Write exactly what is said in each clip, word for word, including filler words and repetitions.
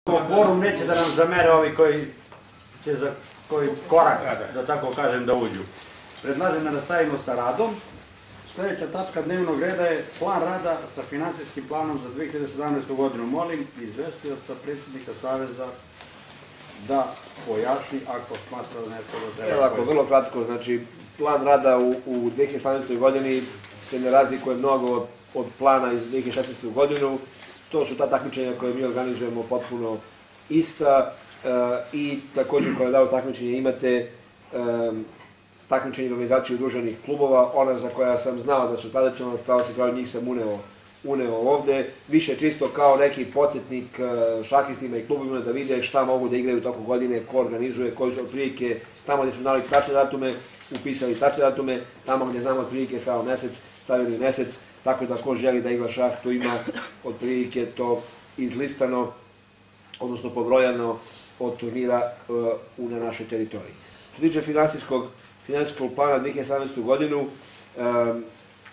Kvorum neće da nam zamere ovi koji će za koji korak, da tako kažem, da uđu. Predlažem da nastavimo sa radom. Sljedeća tačka dnevnog reda je plan rada sa finansijskim planom za dve hiljade sedamnaestu. godinu. Molim izvestioca predsjednika Saveza da pojasni ako smatra da nešto da treba. Evo ovako, vrlo kratko, znači plan rada u, u dve hiljade sedamnaestoj. godini se ne razlikuje mnogo od, od plana iz dve hiljade šesnaeste. godinu. To su ta takmičenja koje mi organizujemo potpuno ista e, i također koje dao takmičenje imate e, takmičenje i organizaciju udruženih klubova, ona za koja sam znao da su tradicionalna stava se kao njih sam uneo, uneo ovde, više čisto kao neki podsjetnik e, šakistima i klubovima da vide šta mogu da igraju toku godine, ko organizuje, koji su otprilike, tamo gdje smo dali tačne datume, upisali tačne datume, tamo gdje znamo otprilike samo mesec, stavili mesec, tako da ko želi da igra šah, tu ima otprilike to izlistano, odnosno pobrojano od turnira uh, na našoj teritoriji. Što tiče finansijskog, finansijskog plana dve hiljade sedamnaeste. godinu, um,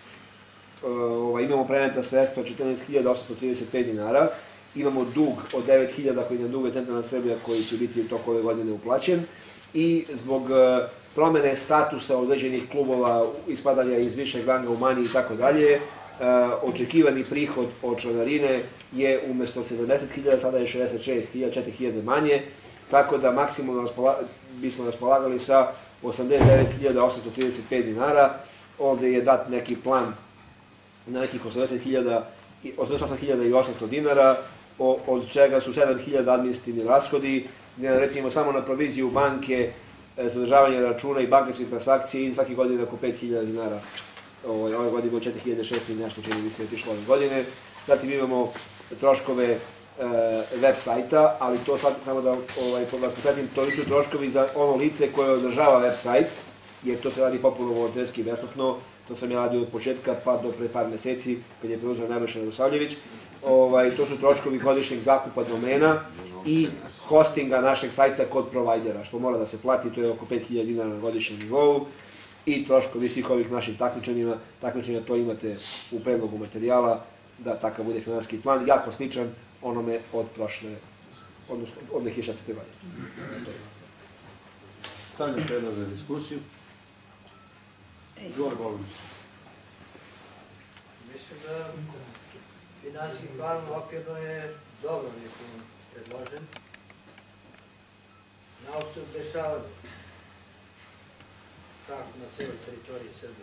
uh, imamo preneta sredstva četrnaest hiljada osamsto trideset pet dinara, imamo dug od devet hiljada koji nam duguje Centralna Srbija koji će biti toko ove godine uplaćen i zbog uh, promene statusa određenih klubova, ispadanja iz višeg ranga u manji i tako dalje, očekivani prihod od članarine je umjesto sedamdeset hiljada, sada je šezdeset šest hiljada, četiri hiljade manje, tako da maksimalno bismo raspolagali sa osamdeset devet hiljada osamsto trideset pet dinara. Ovdje je dat neki plan na nekih osamdeset osam hiljada i osamsto dinara, od čega su sedam hiljada administrativni rashodi, recimo samo na proviziju banke, zadržavanje računa i bankarskih transakcije i svake godine oko pet hiljada dinara. Ove godine je bilo četiri hiljade šesto i nešto čini mi se otišlo ove godine. Zatim imamo troškove web sajta, ali to samo da vas posvetim, to nisu troškovi za ono lice koje održava web sajt, jer to se radi popuno volonterski i besplatno. To sam ja radio od početka pa do pre par meseci, kad je preuzeo Nebojša Radosavljević. To su troškovi godišnjeg zakupa domena i hostinga našeg sajta kod provajdera, što mora da se plati, to je oko pet hiljada dinara na godišnjem nivou. I troškovi svih ovih naših takmičenjima, takmičenja to imate u predlogu materijala, da takav bude finansijski plan, jako sličan onome od prošle, odnosno od dve hiljade šesnaeste. godine. Stavljam predlog za diskusiju. Igor Bogović. Mislim da finansijski plan okvirno je dobro nekom predložen. Na osnovu dešavanja. Tako, na cijeloj teritoriji Srbije.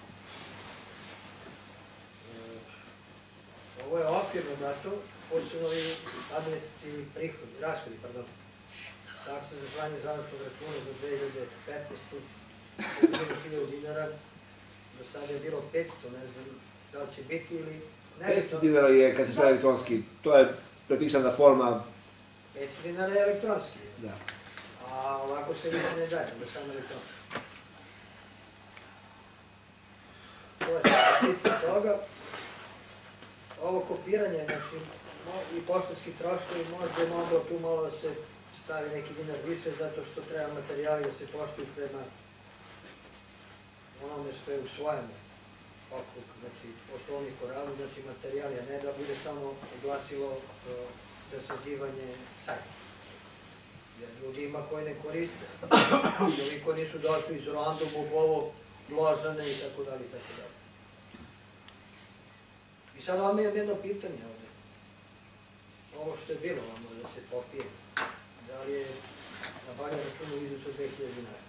Ovo je okvirno dato, posebno i administrativni prihodi, rashodi, pardon. Taksa za zvanje završnog računa za dve hiljade petnaestu. hiljadu dinara, do sada je bilo petsto, ne znam da li će biti ili... petsto dinara je kad se staje elektronski, to je prepisana forma... petsto dinara je elektronski. Da. A ovako se više ne daje, da samo elektronski. To je što se tiče toga. Ovo kopiranje, znači, i poštanski troškovi, možda je moglo tu malo da se stavi neki dinar više, zato što treba materijali da se poštuju prema onome što je usvojeno. Okrug, znači, poslovnik o radu, znači materijali, a ne da bude samo oglasilo za sazivanje sajta. Jer ljudi ima koji ne koriste. Ljudi koji nisu došli iz Ruandu, mogu ovo Ložane i tako dalje, i tako dalje. I sad vam imam jedno pitanje ovdje. Ovo što je bilo vam da se popije, da li je na balju računu iznos od dve hiljade dinara?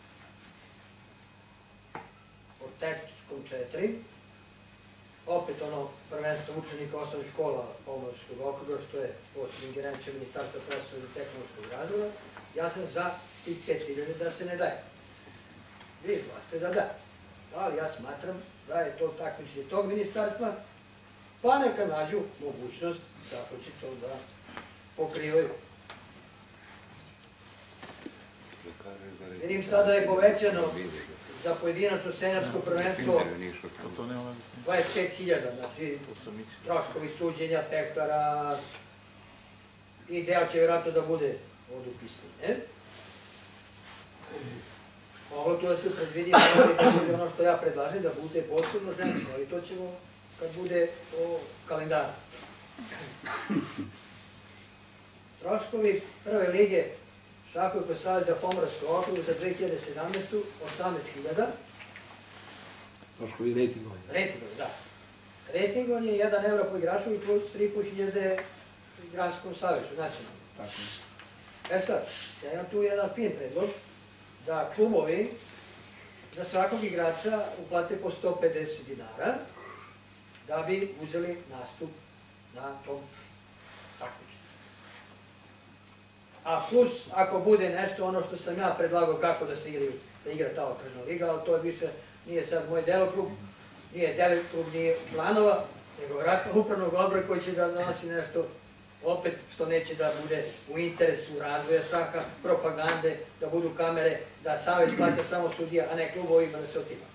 Od Tečkom četiri, opet ono prvenstvo učenika osnovnih škola Pomorskog okruga, što je pod ingerencijom Ministarstva prosvete i tehnološkog razvoja, ja sam za tih pet hiljada da se ne daje. Vi glasite da da, ali ja smatram da je to takmičenje tog ministarstva, pa neka nađu mogućnost kako će to da pokrivaju. Vidim sada je povećano za pojedinačno senjorsko prvenstvo dvadeset pet hiljada, znači troškovi suđenja, tehtara i deo će vjerojatno da bude ovdje upisan. Moglo to da se predvidi ono što ja predlažem da bude posebno žensko, ali to ćemo kad bude o kalendaru. Troškovi prve lige Šahovskog saveza Pomoravskog okruga za dve hiljade sedamnaestu. osamnaest hiljada. Troškovi rejtingovi. Rejtingovi, da. Rejtingovi je jedan evro po igraču i plus tri i po hiljade Granskom savezu, nacionalno. Tako. E sad, ja imam tu jedan fin predlog, da klubovi za svakog igrača uplate po sto pedeset dinara, da bi uzeli nastup na tom takmičenju. A plus, ako bude nešto, ono što sam ja predlagao kako da se igraju, da igra ta okružna liga, ali to više nije sad moj delokrug, nije delokrug, nije članova, nego vratno upravnog odbora koji će da donosi nešto, opet što neće da bude u interesu razvoja šaha, propagande, da budu kamere, da savez plaća samo sudija, a ne klubovima da se otima.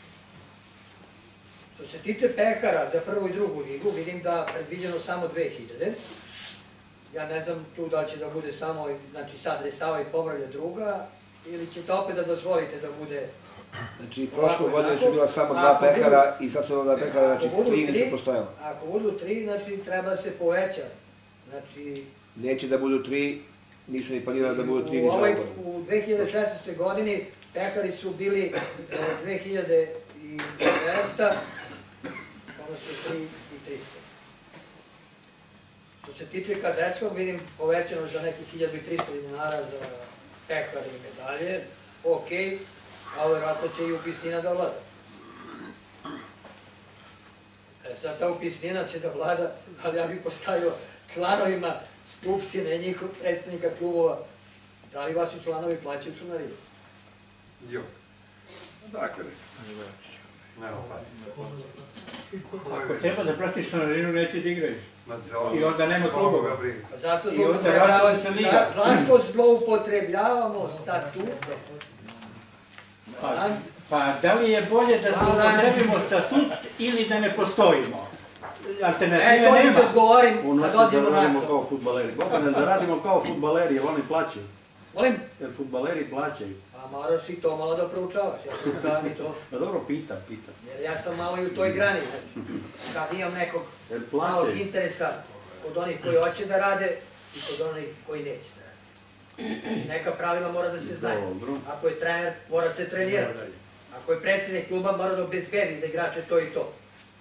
Što se tiče pekara za prvu i drugu ligu, vidim da predviđeno samo dve hiljade. Ja ne znam tu da će da bude samo, znači sad Resava i Pomravlja druga, ili ćete opet da dozvolite da bude... Znači, prošle godine su bila samo dva pekara i sad su dva pekara, znači tri nisu postojala. Ako budu tri, znači treba se poveća. Znači... Neće da budu tri, nisu ni planirali da budu tri ni četiri. U dve hiljade šesnaestoj. godini pekari su bili dve hiljade dvesta, ono su tri i trista. Što se tiče kadetskog, vidim povećano za nekih hiljadu i trista dinara za pekare i medalje, okej, a vjerojatno će i upisnina da vlada. E sad ta upisnina će da vlada, ali ja bih postavio članovima skupštine, njihov predstavnika klubova, da li vaši članovi plaćaju članarinu? Jo. Dakle, nema Ako treba da platiš članarinu, neće da igraju. I onda nema klubova. Zašto zloupotrebljavamo statut? Pa da li je bolje da zloupotrebimo statut ili da ne postojimo? Alternative nema. E, to ću da odgovorim kad dođemo Da radimo nas. kao futbaleri. Bogdane, da radimo kao futbaleri, jer oni plaćaju. Molim? Jer futbaleri plaćaju. Pa moraš i to malo da proučavaš, ja proučavam i to. Pa dobro, pitam, pitam. Jer ja sam malo i u toj grani, znači. Kad imam nekog malog interesa kod onih koji hoće da rade i kod onih koji neće da rade. Znači, neka pravila mora da se znaju. Ako je trener, mora se trenirati. Ako je predsjednik kluba, mora da obezbedi za igrače to i to.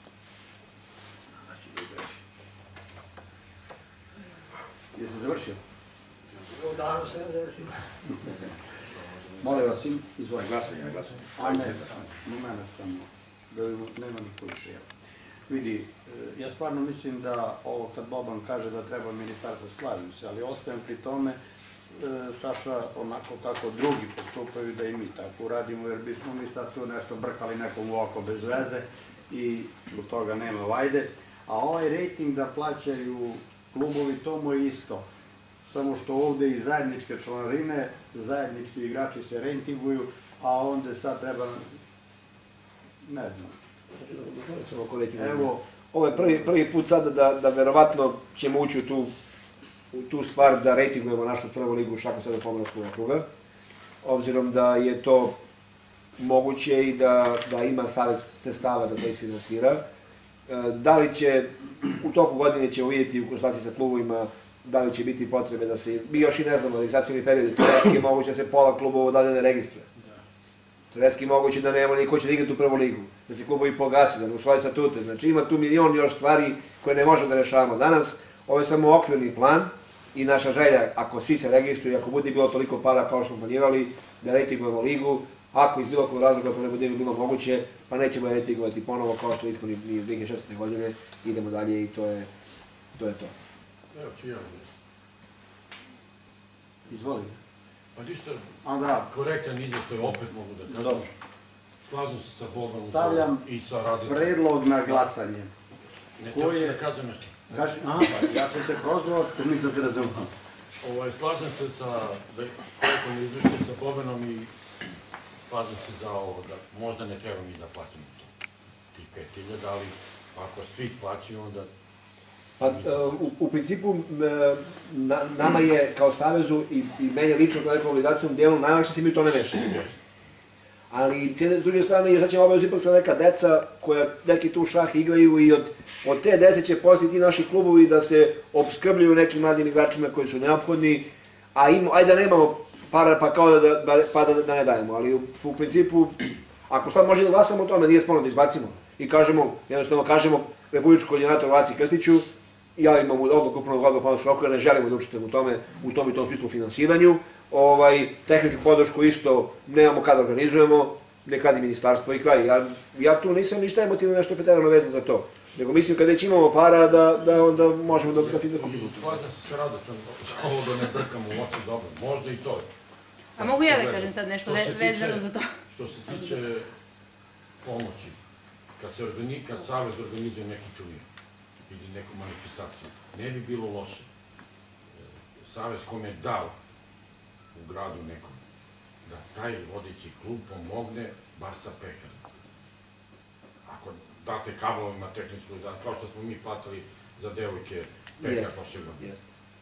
Jesi završio? U danu sam završio. Molim vas, izvoli. Glasanje, glasanje. A ne, moment samo, da nema niko više. Vidi, ja stvarno mislim da ovo kad Boban kaže da treba ministarstvo, slažem se, ali ostajem pri tome, Saša, onako kako drugi postupaju, da i mi tako uradimo, jer bismo mi sad tu nešto brkali nekom u oko bez veze i u toga nema vajde. A ovaj rejting da plaćaju klubovi, to mu je isto. Samo što ovde i zajedničke članarine, zajednički igrači se rejtinguju, a onda sad treba, ne znam. Evo, ovo je prvi, prvi put sada da, da verovatno ćemo ući u tu, u tu stvar da rejtingujemo našu prvu ligu Šahovskog saveza Pomoravskog okruga, obzirom da je to moguće i da, da ima savez sredstava da to isfinansira. Da li će, u toku godine ćemo vidjeti u konsultaciji sa klubovima, da li će biti potrebe da se, mi još i ne znamo, registracijoni period, teoretski je moguće da se pola klubova dalje ne registruje. Teoretski je moguće da nema niko će da igrati u prvu ligu, da se klubovi pogasi, da ne usvoje statute. Znači ima tu milion još stvari koje ne možemo da rešavamo. Danas ovo je samo okvirni plan i naša želja, ako svi se registruju, ako bude bilo toliko para kao što smo planirali, da rejtingujemo ligu, ako iz bilo kog razloga to ne bude bilo moguće, pa nećemo je rejtingovati ponovo kao što smo ni dve hiljade šesnaeste. godine, idemo dalje i to je to. Je to. Evo ću ja. Izvoli. Pa ništa korektan izvještaj, opet mogu da kažem. Dobro. Slažem se sa Boganom Stavljam i sa Radikom. predlog na glasanje. Ne treba se da kažem nešto. Kaži, aha, ja sam te prozvao, jer nisam se razumao. Slažem se sa korektan izvještaj sa Boganom i slažem se za ovo da možda ne treba mi da plaćamo to. Tih pet hiljada, ali ako svi plaćaju, onda... Pa, u principu, nama je kao savezu i meni lično kao nekom organizacijom delom najlakše se mi to ne mešamo. Ali, s druge strane, sad ćemo obavezu ipak neka deca koja neki tu šah igraju i od, od te dece će postati ti naši klubovi da se obskrbljuju nekim mladim igračima koji su neophodni, a im, ajde da nemamo para pa kao da, da, pa da, da ne dajemo, ali u, u principu, ako sad može da glasamo o tome, nije sporno da izbacimo i kažemo, jednostavno kažemo republičkom koordinatoru Aci Krstiću, ja imam odluku upravnog odbora Panonskog okruga, ne želimo da učitamo u tome, u tom i tom smislu finansiranju, ovaj, tehničku podršku isto nemamo kada organizujemo, nek radi ministarstvo i kraj. Ja, ja tu nisam ništa emotivno nešto preterano vezan za to, nego mislim kad već imamo para da, da onda možemo da, da fino kupimo. Slažem se s Radotom, ovo da ne brkamo u oči dobro, možda i to. A mogu ja da kažem sad nešto vezano za to? Što se tiče pomoći, kad se kad Savez organizuje neki turnir ili neku manifestaciju, ne bi bilo loše. Savez kom je dao u gradu nekom, da taj vodeći klub pomogne bar sa peharom. Ako date kablovima tehničku, kao što smo mi platili za devojke pehar prošle godine.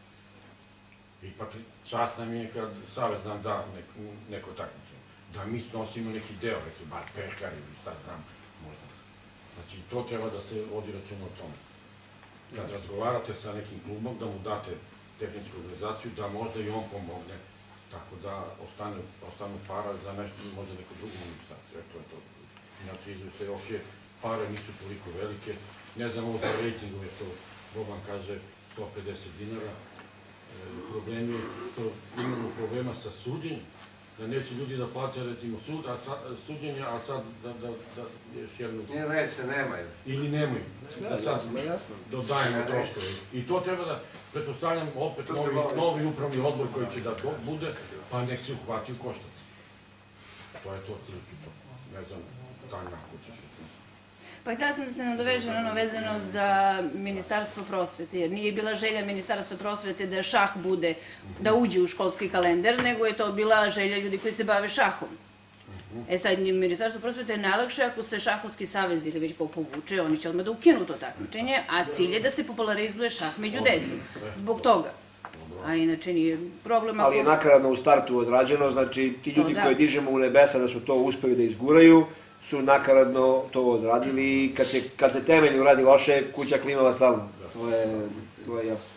Ipak čast nam je kad Savez nam da neko takmičenje. Da mi snosimo neki deo, neki bar pehar ili šta znam, možda. Znači, to treba da se vodi računa o tome. Kad razgovarate sa nekim klubom, da mu date tehničku organizaciju, da možda i on pomogne, tako da ostanu para za nešto, možda neku drugu manifestaciju. To je to. Inače, izveštaj, ok, pare nisu toliko velike, ne znam ovo za rejtingu, je to, Boban kaže, sto pedeset dinara. Problem je, što imamo problema sa suđenjem, da neće ljudi da plaća, recimo, suđenja, a sad da još jednu... Nije neće, nemaju. Ili nemaju. Da sad dodajemo troškove. I to treba da, pretpostavljam, opet novi upravni odbor koji će da bude, pa nek se uhvati u koštac. To je to otprilike to. Ne znam, Tanja, ako ćeš o tom. Pa htjela sam da se nadovežem ono vezano za Ministarstvo prosvete, jer nije bila želja Ministarstva prosvete da šah bude, da uđe u školski kalendar, nego je to bila želja ljudi koji se bave šahom. E sad, Ministarstvo prosvete je najlakše ako se šahovski savez ili već ko povuče, oni će odmah da ukinu to takmičenje, a cilj je da se popularizuje šah među decom. Zbog toga. A inače nije problem ako... Ali je nakaradno u startu odrađeno, znači ti ljudi koji dižemo u nebesa da su to uspeli da izguraju, su nakaradno to odradili i kad se temelj uradi loše, kuća klimava stalno. To je jasno.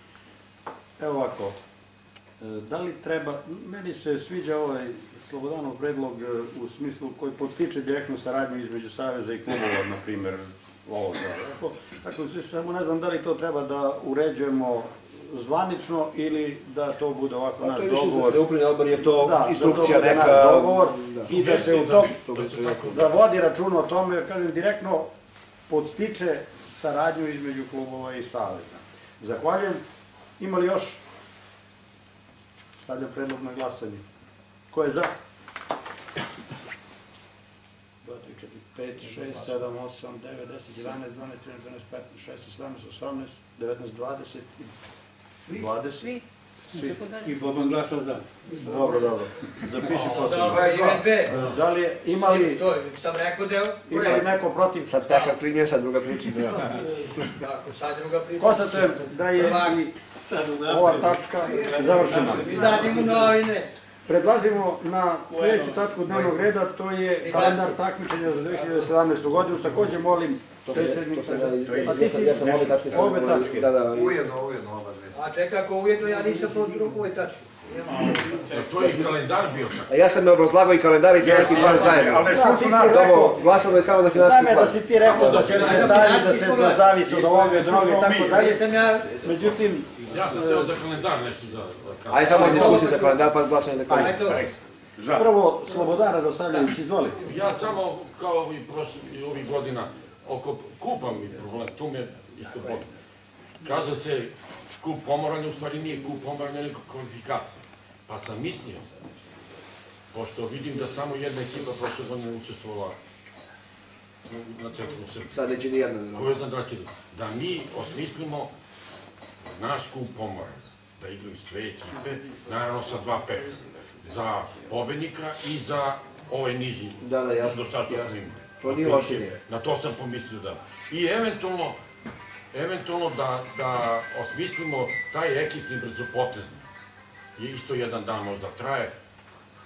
Evo ovako, da li treba, meni se sviđa ovaj Slobodanov predlog u smislu koji podstiče direktnu saradnju između Saveza i klubova, na primjer, ovoga. Tako, samo ne znam da li to treba da uređujemo zvanično ili da to bude ovako naš dogovor. To je više za upravni odbor, je to instrukcija neka... Da, to bude naš dogovor i da se u tom, da vodi račun o tome, jer kažem, direktno podstiče saradnju između klubova i Saveza. Zahvaljujem. Ima li još? Stavljam predlog na glasanje. Ko je za? dva, tri, četiri, pet, šest, sedam, osam, devet, deset, jedanaest, dvanaest, trinaest, četrnaest, petnaest, šesnaest, sedamnaest, osamnaest, devetnaest, dvadeset, dvadeset. Svi. I Boban glasa za. Dobro, dobro. Zapiši posledno. Da li je, ima li... To sam rekao deo. Ima li neko protiv? Sad pekar primjer, sad druga priča. Sad druga priča. Konstatujem da je i ova tačka završena. Zadimo novine. Predlazimo na sljedeću tačku dnevnog reda, to je kalendar takmičenja za dve hiljade sedamnaestu. godinu. Također molim predsjednika... A ti si obe tačke. Ujedno, ujedno oba dve. A čekaj, ako ujedno ja nisam protiv ove tačke. To je kalendar bio tako. Ja sam me obrazlagao i kalendar i finanski plan zajedno. Da, ti si rekao... Glasalo je samo za finanski plan. Znam je da si ti rekao da će detalji, da se to zavisi od ovoga i droga i tako dalje. Međutim... Ja sam steo za kalendar nešto da... Ajde samo diskusiju za kalendar, pa glasanje za kalendar. Prvo, Slobodan Radosavljević, izvoli. Ja samo, kao i ovih godina, oko kupa mi problem, tu me isto boli. Kaže se kup pomoranja, u stvari nije kup pomoranja, nego kvalifikacija. Pa sam mislio, pošto vidim da samo jedna ekipa prošle godine učestvovala na centru u Srbiji. Sad neće nijedna. Koje znam da će da mi osmislimo naš kup pomoranja, da igraju sve ekipe, naravno sa dva peka, za pobednika i za ovaj nižnji, do sad što smo imali. To nije loše. Na to sam pomislio da. I eventualno, eventualno da osmislimo taj ekipni brzopotezni. Je isto jedan dan možda traje,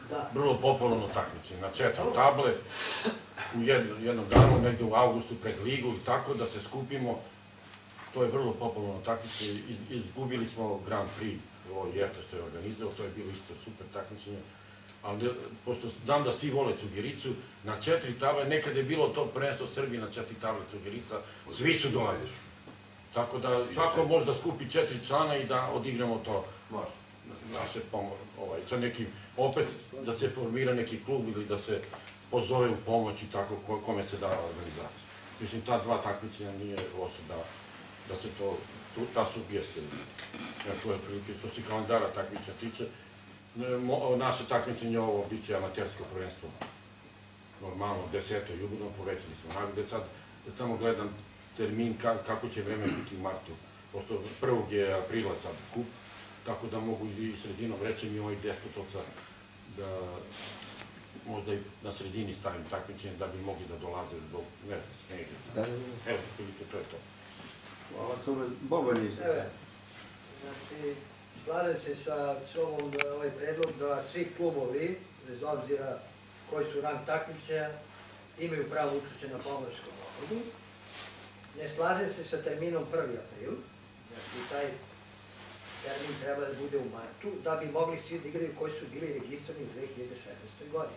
vrlo popularno takmičenje, na četiri table, u jednom danu, negde u avgustu pred ligu, tako da se skupimo. To je vrlo popularno takmičenje, izgubili smo Grand Prix, ovo Jefta što je organizao, to je bilo isto super takmičenje, ali pošto znam da svi vole Cugiricu, na četiri table, nekada je bilo to prvenstvo Srbije na četiri table Cugirica, svi su dolazili. Tako da svako može da skupi četiri člana i da odigramo to naše pomoć, sa nekim, opet da se formira neki klub ili da se pozove u pomoć i tako kome se dava organizacija. Mislim, ta dva takmičenja nije loše da se to, ta sugestija, na tvoje prilike, što se kalendara takmičenja tiče. Naše takmičenje ovo bit će amatersko prvenstvo, normalno, deseto jubilejno, povećali smo nagrade, sad samo gledam termin kako će vreme biti u martu, pošto prvog je aprila sad kup, tako da mogu i sredinom rečem i ovoj despotovca da možda i na sredini stavim takmičenje da bi mogli da dolaze zbog, ne znam, snega. Evo, prilike, to je to. Hvala, Cule, Boban isto. Evo, znači, slažem se sa ovom ovaj predlog da svi klubovi, bez obzira koji su rang takmičenja, imaju pravo učešće na Pomorskom okrugu. Ne slažem se sa terminom prvi april, znači taj termin treba da bude u martu, da bi mogli svi da igraju koji su bili registrovani u dve hiljade šesnaestoj godini.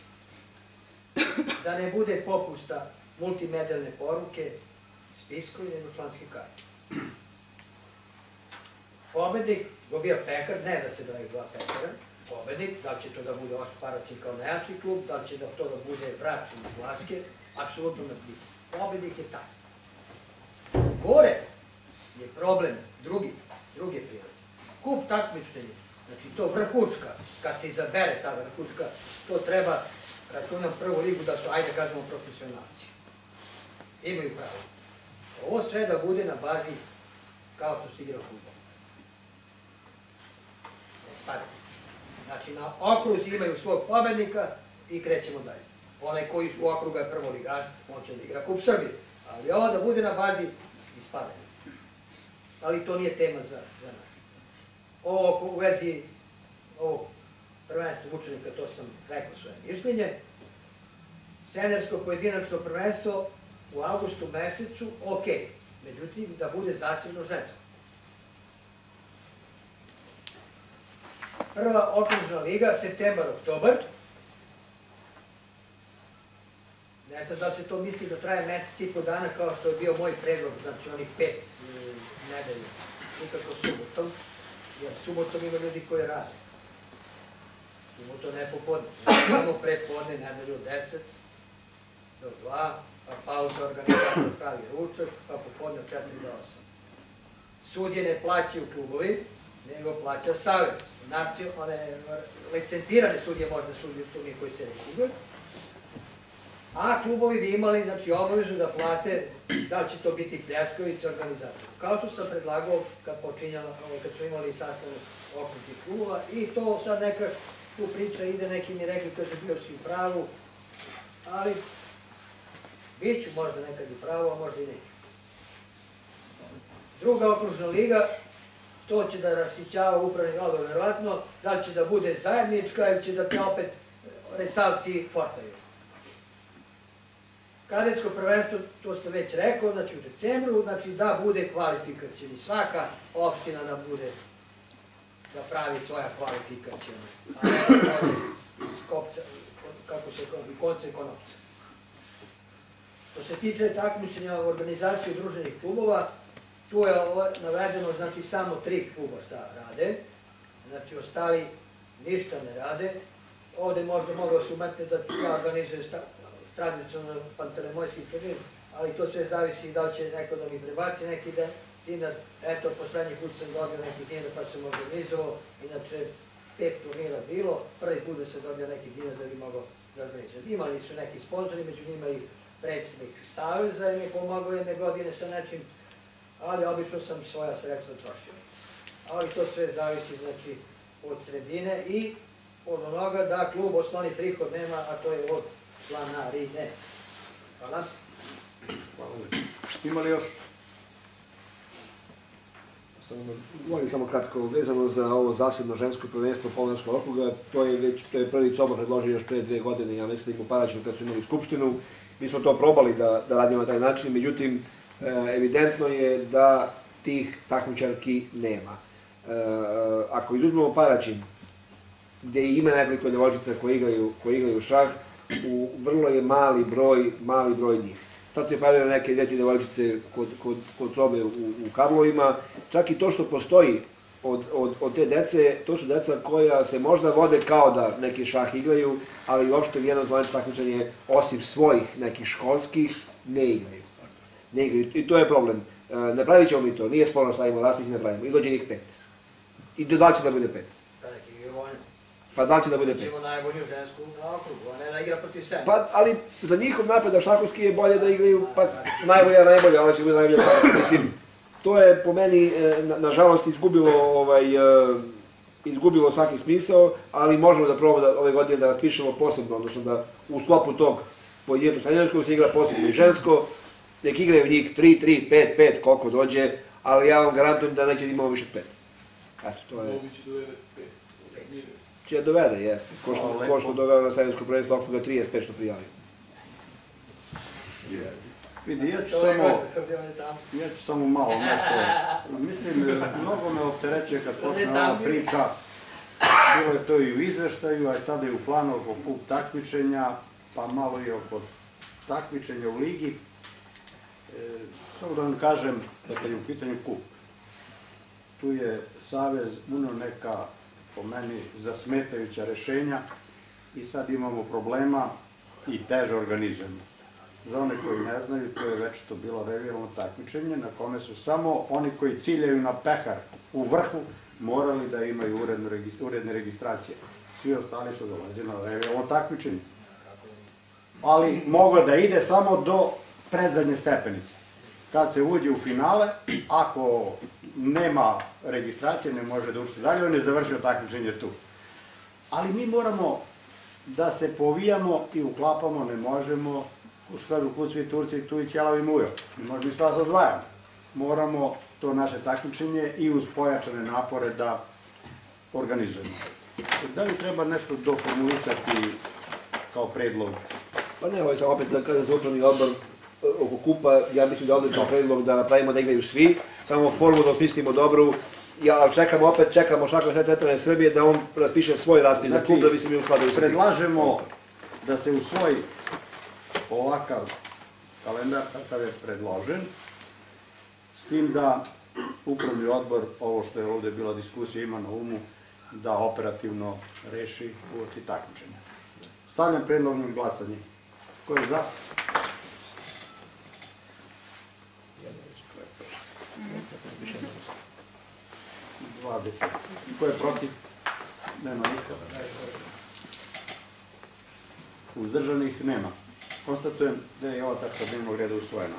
Da ne bude popusta multimedijalne poruke, spiskovi, nego članske karte. Pobednik dobija pekar, ne da se daju dva pekara, pobednik, da li će to da bude Ošk Paraćin kao najjači klub, da li će da to da bude Vrač ili Basket, apsolutno ne biti. Pobednik je taj. Gore je problem drugi, druge prirode. Kup takmičenja, znači to vrhuška, kad se izabere ta vrhuška, to treba, računam prvu ligu da su, ajde kažemo, profesionalci. Imaju pravo. Ovo sve da bude na bazi kao što se igra futbol. Ne spada. Znači, na okruzi imaju svog pobednika i krećemo dalje. Onaj koji u okruga je prvo ligaš, on će da igra kup Srbije. Ali ovo da bude na bazi ispadanja. Ali to nije tema za nas. Ovo u vezi ovog prvenstva učenika, to sam rekao svoje mišljenje. Senjersko pojedinačno prvenstvo u avgustu mesecu, ok. Međutim, da bude zasebno žensko. Prva okružna liga, septembar, oktobar. Ne znam da se to misli da traje mesec i po dana kao što je bio moj predlog, znači onih pet nedelja, nikako subotom, jer subotom ima ljudi koji rade. Subotom ne popodne, imamo prepodne, nedelju od deset do dva, pa pauza organizator pravi ručak, pa popodne od četiri do osam. Sudje ne plaćaju klubovi, nego plaća savez. Znači, one licencirane sudje možda sudje turnije koji se reklubaju, a klubovi bi imali obavezu da plate, da li će to biti pljeskavica organizatora. Kao što sam predlagao kad su imali sastav okrutnih klubova i to sad neka tu priča ide, neki mi rekli, kaže, bio si u pravu, ali bit ću možda nekad u pravu, a možda i neću. Druga okružna liga, to će da raščićava upravni odbor, verovatno, da li će da bude zajednička ili će da te opet resavci fortaju. Kadetsko prvenstvo, to sam već rekao, znači u decembru, znači da bude kvalifikacijni. Svaka opština da bude, da pravi svoja kvalifikacijna. A ne da bude iz kopca, kako se kaže, konca i konopca. Što se tiče takmičenja u organizaciju druženih klubova, tu je navedeno, znači, samo tri kluba šta rade, znači, ostali ništa ne rade. Ovde možda mogu se umetne da ja organizujem tradicionalno pantelemojski turnir, ali to sve zavisi da li će neko da mi prebaci neki dinar. Eto, poslednji put sam dobio neki dinar pa sam organizovao, inače pet turnira bilo, prvi put da sam dobio neki dinar da bi mogao da organizujem. Imali su neki sponzori, među njima i predsjednik Saveza i mi pomagao jedne godine sa nečim, ali obično sam svoja sredstva trošio. Ali to sve zavisi, znači, od sredine i od onoga da klub osnovni prihod nema, a to je od članarine. Hvala. Ima li još? Molim samo kratko, vezano za ovo zasebno žensko prvenstvo Pomorskog okruga, to je već, to je prvi Cobo predložio još pre dve godine, ja mislim u Paraćinu kad su imali skupštinu. Mi smo to probali da, da radimo na taj način, međutim, evidentno je da tih takmičarki nema. Ako izuzmemo Paraćin, gdje ima nekoliko devojčica koje igraju, koje igraju šah, u vrlo je mali broj, mali broj njih. Sad se pojavljaju neke deti devojčice kod, kod, kod sobe u, u Karlovima. Čak i to što postoji od, od, od te dece, to su deca koja se možda vode kao da neki šah igraju, ali uopšte nijedno zvanično takmičenje, osim svojih nekih školskih, ne igraju. Ne igraju. I to je problem. Ne pravit ćemo mi to, nije sporno stavimo raspis i ne pravimo. I dođe njih pet. I da li će da bude pet? Pa da li će da bude pet? Ćemo najbolju žensku na okrugu, a ne da igra protiv sebe. Pa, ali za njihov napredak šahovski je bolje da igraju, pa najbolja, najbolja, ona će biti najbolja šahovska. Mislim, to je po meni, nažalost, izgubilo, ovaj, izgubilo svaki smisao, ali možemo da probamo da ove godine da raspišemo posebno, odnosno da u sklopu tog pojedinačnog srednjoškolskog se igra posebno i žensko, nek igraju njih tri, tri, pet, pet, koliko dođe, ali ja vam garantujem da neće imamo više pet. Eto, to je... Će dovede, jeste. Ko što, ko što dovede na srednjoško prvenstvo okruga trideset pet što prijavio. Vidi, ja ću samo, ja ću samo malo nešto, mislim, mnogo me opterećuje kad počne ova priča, bilo je to i u izveštaju, a sada i u planu oko kup takmičenja, pa malo i oko takmičenja u ligi. Samo da vam kažem, da kad je u pitanju kup, tu je Savez uneo neka, po meni, zasmetajuća rešenja i sad imamo problema i teže organizujemo. Za one koji ne znaju, to je već to bilo revirano takmičenje na kome su samo oni koji ciljaju na pehar u vrhu morali da imaju uredne registracije. Svi ostali su dolazili na revirano takmičenje. Ali moglo da ide samo do predzadnje stepenice. Kad se uđe u finale, ako nema registracije, ne može da učiti dalje, on je završio takmičenje tu. Ali mi moramo da se povijamo i uklapamo, ne možemo, što kažu kud svi Turci, tu i ćelavi mujo. Ne možemo i sva se odvajamo. Moramo to naše takmičenje i uz pojačane napore da organizujemo. Da li treba nešto doformulisati kao predlog? Pa ne, ovo je sam opet da kažem za upravni odbor oko kupa, ja mislim da je odličan predlog da napravimo da igraju svi, samo formu da osmislimo dobru, ja čekamo opet, čekamo Šahovske centralne Srbije da on raspiše svoj raspis za klub da bi se mi uskladili sa tim. Predlažemo da se usvoji ovakav kalendar kakav je predložen, s tim da upravni odbor, ovo što je ovde bila diskusija, ima na umu da operativno reši uoči takmičenja. Stavljam predlog na glasanje. Ko je za? dvadeset. Ko je protiv? Nema nikada. Uzdržanih nema. Konstatujem da je ova tačka dnevnog reda usvojena.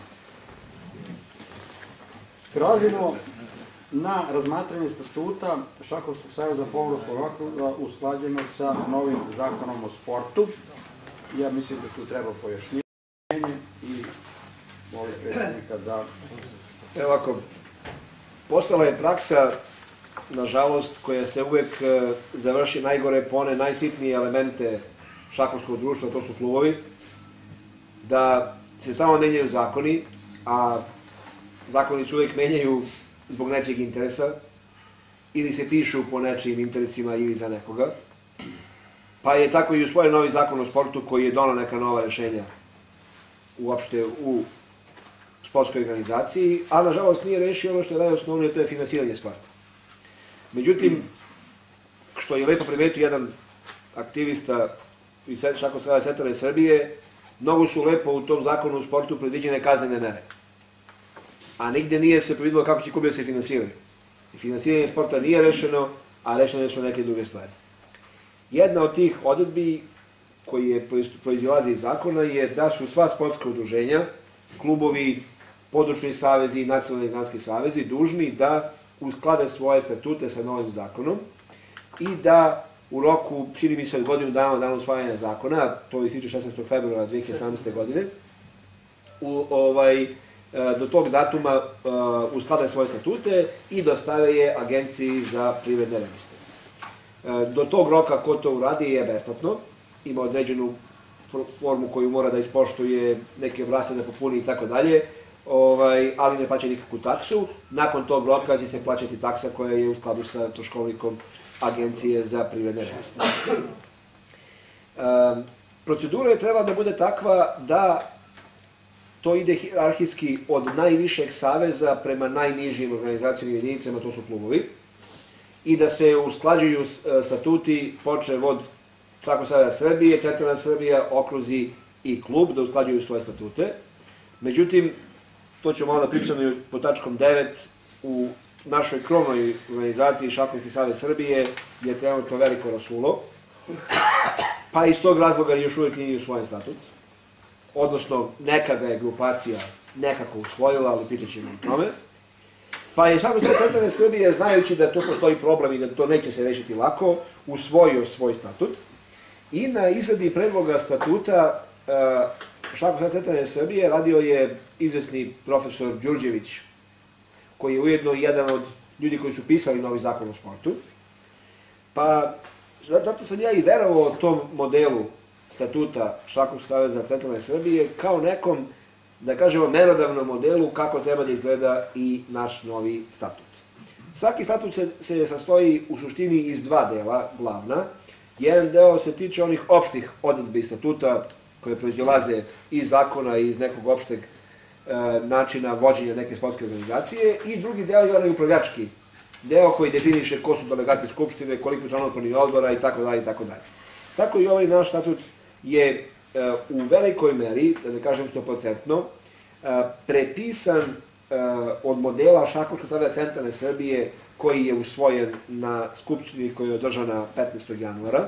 Prelazimo na razmatranje statuta Šahovskog saveza Pomorskog okruga usklađenog sa novim zakonom o sportu. Ja mislim da tu treba pojašnjenje i molim predsjednika da... Evo ovako, postala je praksa, nažalost, koja se uvek završi najgore po one najsitnije elemente šahovskog društva, to su klubovi, da se stalno menjaju zakoni, a zakoni se uvek menjaju zbog nečijeg interesa, ili se pišu po nečijim interesima ili za nekoga, pa je tako i usvojen novi zakon o sportu koji je donao neka nova rešenja uopšte u sportskoj organizaciji, a nažalost nije rešio ono što je najosnovnije, to je finansiranje sporta. Međutim, što je lepo primetio jedan aktivista iz Šahovskog saveza centralne Srbije, mnogo su lepo u tom zakonu o sportu predviđene kaznene mere. A nigde nije se predvidelo kako će klubi da se finansiraju. I finansiranje sporta nije rešeno, a rešene su neke druge stvari. Jedna od tih odredbi koji je proizilazi iz zakona je da su sva sportska udruženja, klubovi, područni savezi i nacionalni granski savezi dužni da usklade svoje statute sa novim zakonom i da u roku, čini mi se od godinu dana od dana usvajanja zakona, to ističe šesnaestog februara dve hiljade sedamnaeste godine, u, ovaj, do tog datuma usklade svoje statute i dostave je Agenciji za privredne registre. Do tog roka ko to uradi je besplatno, ima određenu formu koju mora da ispoštuje, neke obrasce da popuni i tako dalje, ali ne plaća nikakvu taksu. Nakon tog roka će se plaćati taksa koja je u skladu sa troškovnikom Agencije za privredne registre. Procedura je treba da bude takva da to ide hijerarhijski od najvišeg saveza prema najnižim organizacijama i jedinicama, to su klubovi, i da se usklađuju statuti počev od Šahovskog saveza Srbije, Centralna Srbija, okruzi i klub, da usklađuju svoje statute. Međutim, to ćemo malo da pričamo po tačkom devet, u našoj krovnoj organizaciji Šahovski savez Srbije je trenutno veliko rasulo, pa iz tog razloga još uvijek nije usvojen statut. Odnosno, neka ga je grupacija nekako usvojila, ali pričat ćemo o tome. Pa je Šahovski savez Centralne Srbije, znajući da tu postoji problem i da to neće se rešiti lako, usvojio svoj statut i na izradi predloga statuta Šahovskog saveza Centralne Srbije radio je izvesni profesor Đurđević, koji je ujedno jedan od ljudi koji su pisali novi zakon o sportu. Pa, zato sam ja i verovao tom modelu statuta Šahovskog saveza Centralne Srbije kao nekom, da kažemo, merodavnom modelu kako treba da izgleda i naš novi statut. Svaki statut se, se sastoji u suštini iz dva dela, glavna. Jedan deo se tiče onih opštih odredbi statuta koje proizilaze iz zakona i iz nekog opšteg e, načina vođenja neke sportske organizacije i drugi deo je onaj upravljački deo koji definiše ko su delegati Skupštine, koliko članova upravnih odbora i tako dalje i tako dalje. Tako i ovaj naš statut je e, u velikoj meri, da ne kažem sto posto, e, prepisan e, od modela Šahovskog saveza Centralne Srbije koji je usvojen na Skupštini koja je održana petnaestog januara.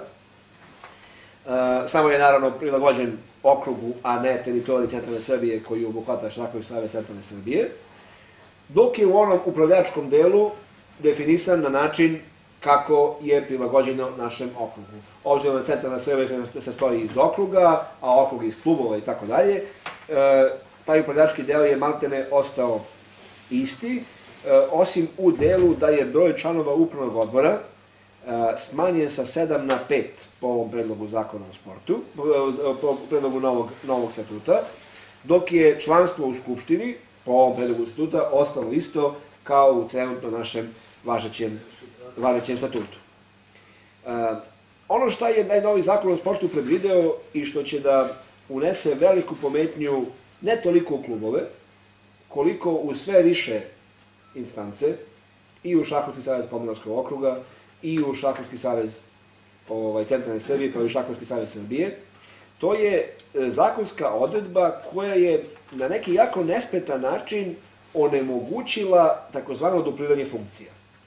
E, samo je naravno prilagođen okrugu, a ne teritoriji Centralne Srbije koji obuhvata Šahovski savez Centralne Srbije, dok je u onom upravljačkom delu definisan na način kako je prilagođeno našem okrugu. Obzirom da Centralna Srbija se sastoji iz okruga, a okrug iz klubova i tako dalje, taj upravljački deo je maltene ostao isti, osim u delu da je broj članova upravnog odbora smanjen sa sedam na pet po ovom predlogu zakona o sportu, po predlogu novog, novog statuta, dok je članstvo u Skupštini po ovom predlogu statuta ostalo isto kao u trenutno našem važećem, važećem statutu. E, ono što je najnovi zakon o sportu predvideo i što će da unese veliku pometnju ne toliko u klubove, koliko u sve više instance, i u Šahovski savez Pomoravskog okruga, i u Šahovski savez ovaj, Centralne Srbije, pa i u Šahovski savez Srbije, to je zakonska odredba koja je na neki jako nespetan način onemogućila takozvano dupliranje funkcija.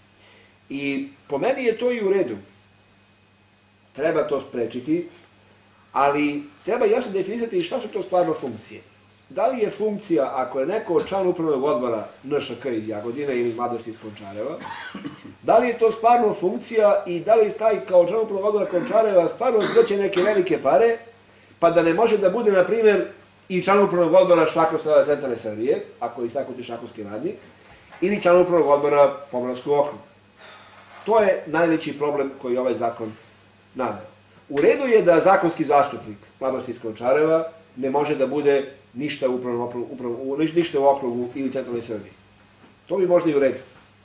I po meni je to i u redu. Treba to sprečiti, ali treba jasno definisati šta su to stvarno funkcije. Da li je funkcija, ako je neko član upravnog odbora N Š K iz Jagodine ili Mladosti iz Končareva, da li je to stvarno funkcija i da li taj kao član upravnog odbora Končareva stvarno zgrće neke velike pare, pa da ne može da bude, na primjer, i član upravnog odbora Šahovskog saveza Centralne Srbije, ako je istaknuti šahovski radnik, ili član upravnog odbora Pomoravskog okruga. To je najveći problem koji ovaj zakon naveo. U redu je da zakonski zastupnik Mladosti iz Končareva ne može da bude ništa u, upravnom, upravnom, ništa u okrugu ili Centralnoj Srbiji. To bi možda i u redu.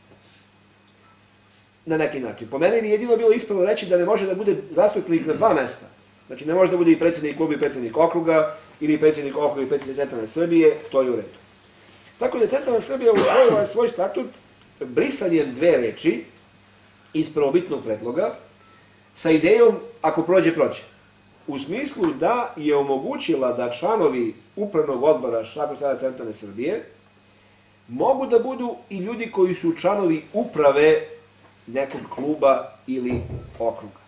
Na neki način. Po mene bi jedino bilo ispravno reći da ne može da bude zastupnik na dva mesta. Znači ne može da bude i predsjednik kluba i predsjednik okruga, ili predsjednik okruga i predsjednik Centralne Srbije, to je u redu. Tako da je Centralna Srbija usvojila svoj statut brisanjem dve reči iz prvobitnog predloga sa idejom ako prođe, prođe. U smislu da je omogućila da članovi upravnog odbora Šahovskog saveza Centralne Srbije mogu da budu i ljudi koji su članovi uprave nekog kluba ili okruga.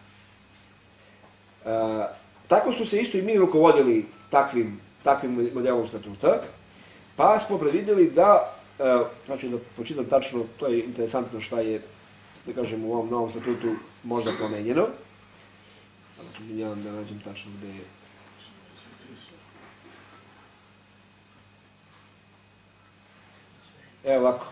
E, tako su se isto i mi rukovodili takvim, takvim modelom statuta, pa smo predvidjeli da, e, znači da počitam tačno, to je interesantno šta je, da kažem, u ovom novom statutu možda promenjeno. Samo se izvinjavam da nađem tačno gde je. Evo ovako.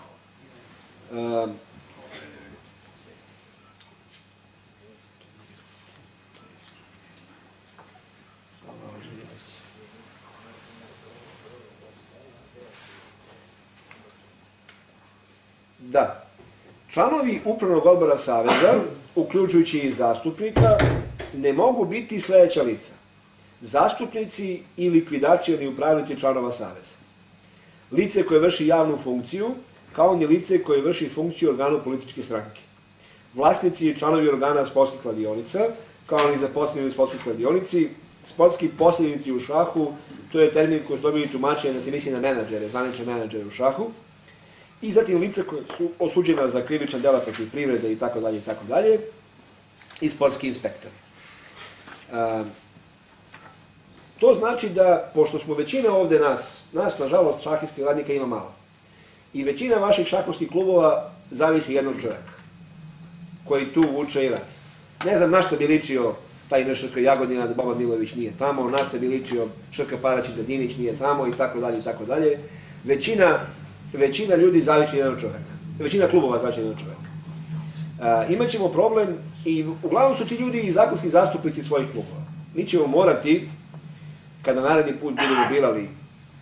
Da. Članovi upravnog odbora Saveza, uključujući i zastupnika, ne mogu biti sledeća lica. Zastupnici i likvidacioni upravnici članova Saveza. Lice koje vrši javnu funkciju, kao ni lice koje vrši funkciju organu političke stranke. Vlasnici i članovi organa sportskih kladionica, kao ni zaposleni u sportskoj kladionici, sportski posrednici u šahu, to je termin koji su dobili tumačenje da se misli na menadžere, zvanične menadžere u šahu, i zatim lica koje su osuđena za krivična dela protiv privrede i tako dalje i tako dalje, i sportski inspektori. To znači da, pošto smo većina ovde nas, nas, nažalost, šahijskih radnika ima malo, i većina vaših šahovskih klubova zavisi jednog čoveka, koji tu vuče i radi. Ne znam na što bi ličio taj N Š K Jagodina da Boban Milojević nije tamo, na što bi ličio Š K Paraćin da Dinić nije tamo i tako dalje i tako dalje. Većina, većina ljudi zavisi jednog čoveka. Većina klubova zavisi jednog čoveka. Uh, imaćemo problem i uglavnom su ti ljudi i zakonski zastupnici svojih klubova. Mi ćemo morati, kada naredni put budemo birali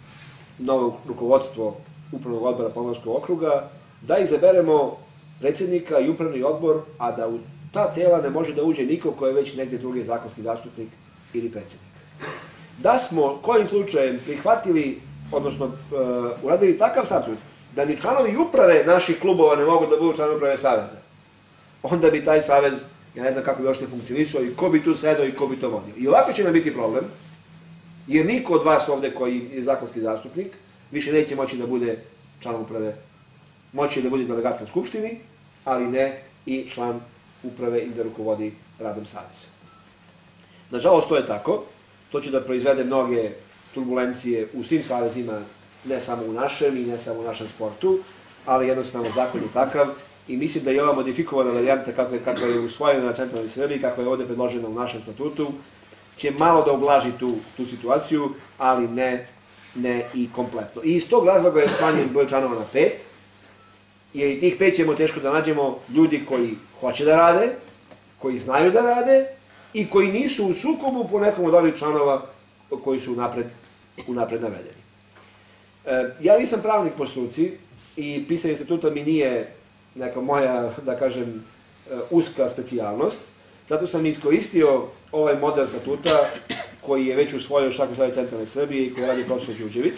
novo rukovodstvo upravnog odbora Pomorskog okruga, da izaberemo predsjednika i upravni odbor, a da u ta tela ne može da uđe niko ko je već negde drugi zakonski zastupnik ili predsjednik. Da smo kojim slučajem prihvatili, odnosno uh, uradili takav statut, da ni članovi uprave naših klubova ne mogu da budu članovi uprave Saveza, onda bi taj Savez, ja ne znam kako bi ošte funkcionisao i ko bi tu sedao i ko bi to vodio. I ovako će nam biti problem, jer niko od vas ovde koji je zakonski zastupnik više neće moći da bude član uprave, moći da bude delegat na Skupštini, ali ne i član uprave i da rukovodi radom Saveza. Nažalost, to je tako. To će da proizvede mnoge turbulencije u svim savezima, ne samo u našem i ne samo u našem sportu, ali jednostavno zakon je takav i mislim da je ova modifikovana varijanta kakva je usvojena na centralnoj Srbiji, kakva je ovde predložena u našem statutu, će malo da oblaži tu, tu situaciju, ali ne, ne i kompletno. I iz tog razloga je smanjen broj članova na pet, jer i tih pet ćemo teško da nađemo ljudi koji hoće da rade, koji znaju da rade i koji nisu u sukobu po nekom od ovih članova koji su unapred, unapred navedeni. E, ja nisam pravnik po struci i pisanje statuta mi nije neka moja, da kažem, uska specijalnost, zato sam iskoristio ovaj model statuta koji je već usvojio Šahovski savez centralne Srbije i koji radi profesor Đurđević.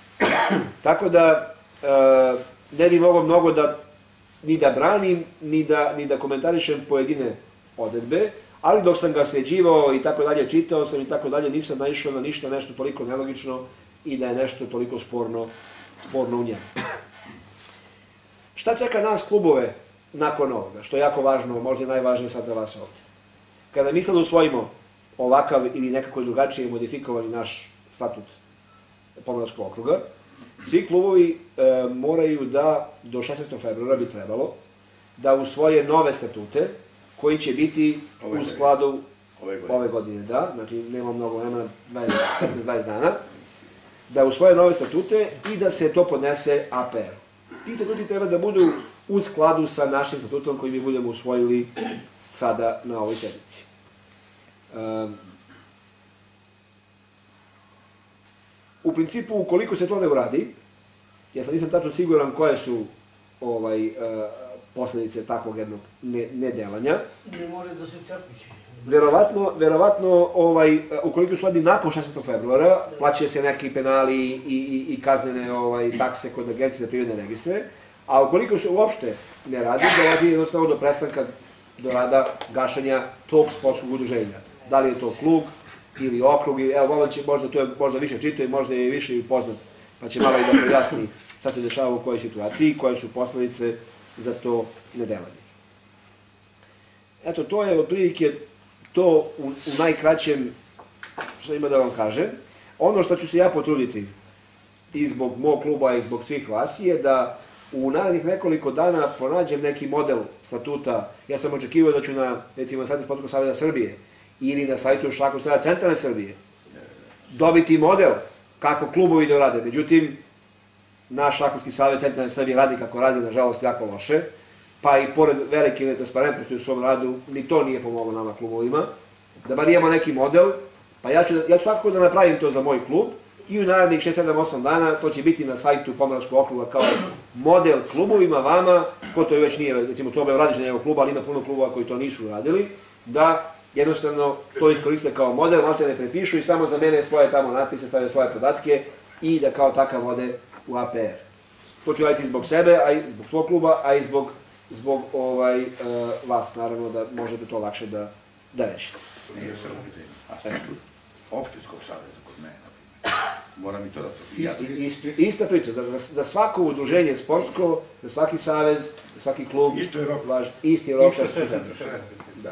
Tako da e, ne bi mogao mnogo da ni da branim, ni da, ni da komentarišem pojedine odredbe, ali dok sam ga sređivao i tako dalje, čitao sam i tako dalje, nisam naišao na ništa nešto toliko nelogično i da je nešto toliko sporno, sporno u njemu. Šta čeka nas klubove nakon ovoga, što je jako važno, možda i najvažnije sad za vas ovdje? Kada mi sad usvojimo ovakav ili nekako drugačije modifikovani naš statut Pomorskog okruga, svi klubovi e, moraju da do šesnaestog februara bi trebalo da usvoje nove statute koji će biti ove u skladu ove godine. ove godine, da, znači nema mnogo, nema petnaest do dvadeset dana, da usvoje nove statute i da se to podnese A P R. Ti statuti treba da budu u skladu sa našim statutom koji mi budemo usvojili sada na ovoj sednici. Um, u principu, ukoliko se to ne uradi, ja sad nisam tačno siguran koje su ovaj, uh, posledice takvog jednog ne, nedelanja. Ne može da se čapići. Verovatno, verovatno ovaj, ukoliko se radi nakon šesnaestog februara, plaćaju se neki penali i, i, i kaznene ovaj, takse kod agencije za privredne registre, a ukoliko se uopšte ne radi, dolazi jednostavno do prestanka do rada gašenja tog sportskog udruženja. Da li je to klub ili okrug, evo Volan će možda to je možda više čitao i možda je više i poznat, pa će malo i da pojasni šta se dešava u kojoj situaciji, koje su posledice za to nedelanje. Eto, to je otprilike to u, u najkraćem što ima da vam kažem. Ono što ću se ja potruditi i zbog mog kluba i zbog svih vas je da u narednih nekoliko dana pronađem neki model statuta. Ja sam očekivao da ću na, recimo, na sajtu Sportskog saveza Srbije ili na sajtu Šahovskog saveza centralne Srbije dobiti model kako klubovi da rade. Međutim, naš šahovski savez centralne Srbije radi kako radi, nažalost, jako loše, pa i pored velike netransparentnosti u svom radu, ni to nije pomoglo nama klubovima, da bar imamo neki model, pa ja ću, ja ću svakako da napravim to za moj klub i u narednih šest, sedam, osam dana to će biti na sajtu Pomoravskog okruga kao model klubovima, vama, ko to već nije, recimo to radiš na njegov kluba, ali ima puno klubova koji to nisu radili, da jednostavno to iskoriste kao model, malo te ne prepišu i samo za mene svoje tamo natpise, stave svoje podatke i da kao takav vode u A P R. To ću raditi zbog sebe, a i zbog svog kluba, a i zbog, zbog ovaj, uh, vas, naravno, da možete to lakše da, da rešite. Nije samo pitanje. Aspektu opštinskog saveza kod mene, na primjer. Moram i to da to... Ja, Ista, ista priča, za, za, za svako udruženje sportsko, za svaki savez, za svaki klub, isto je rok. Važ, isti je rok. Isto je Da.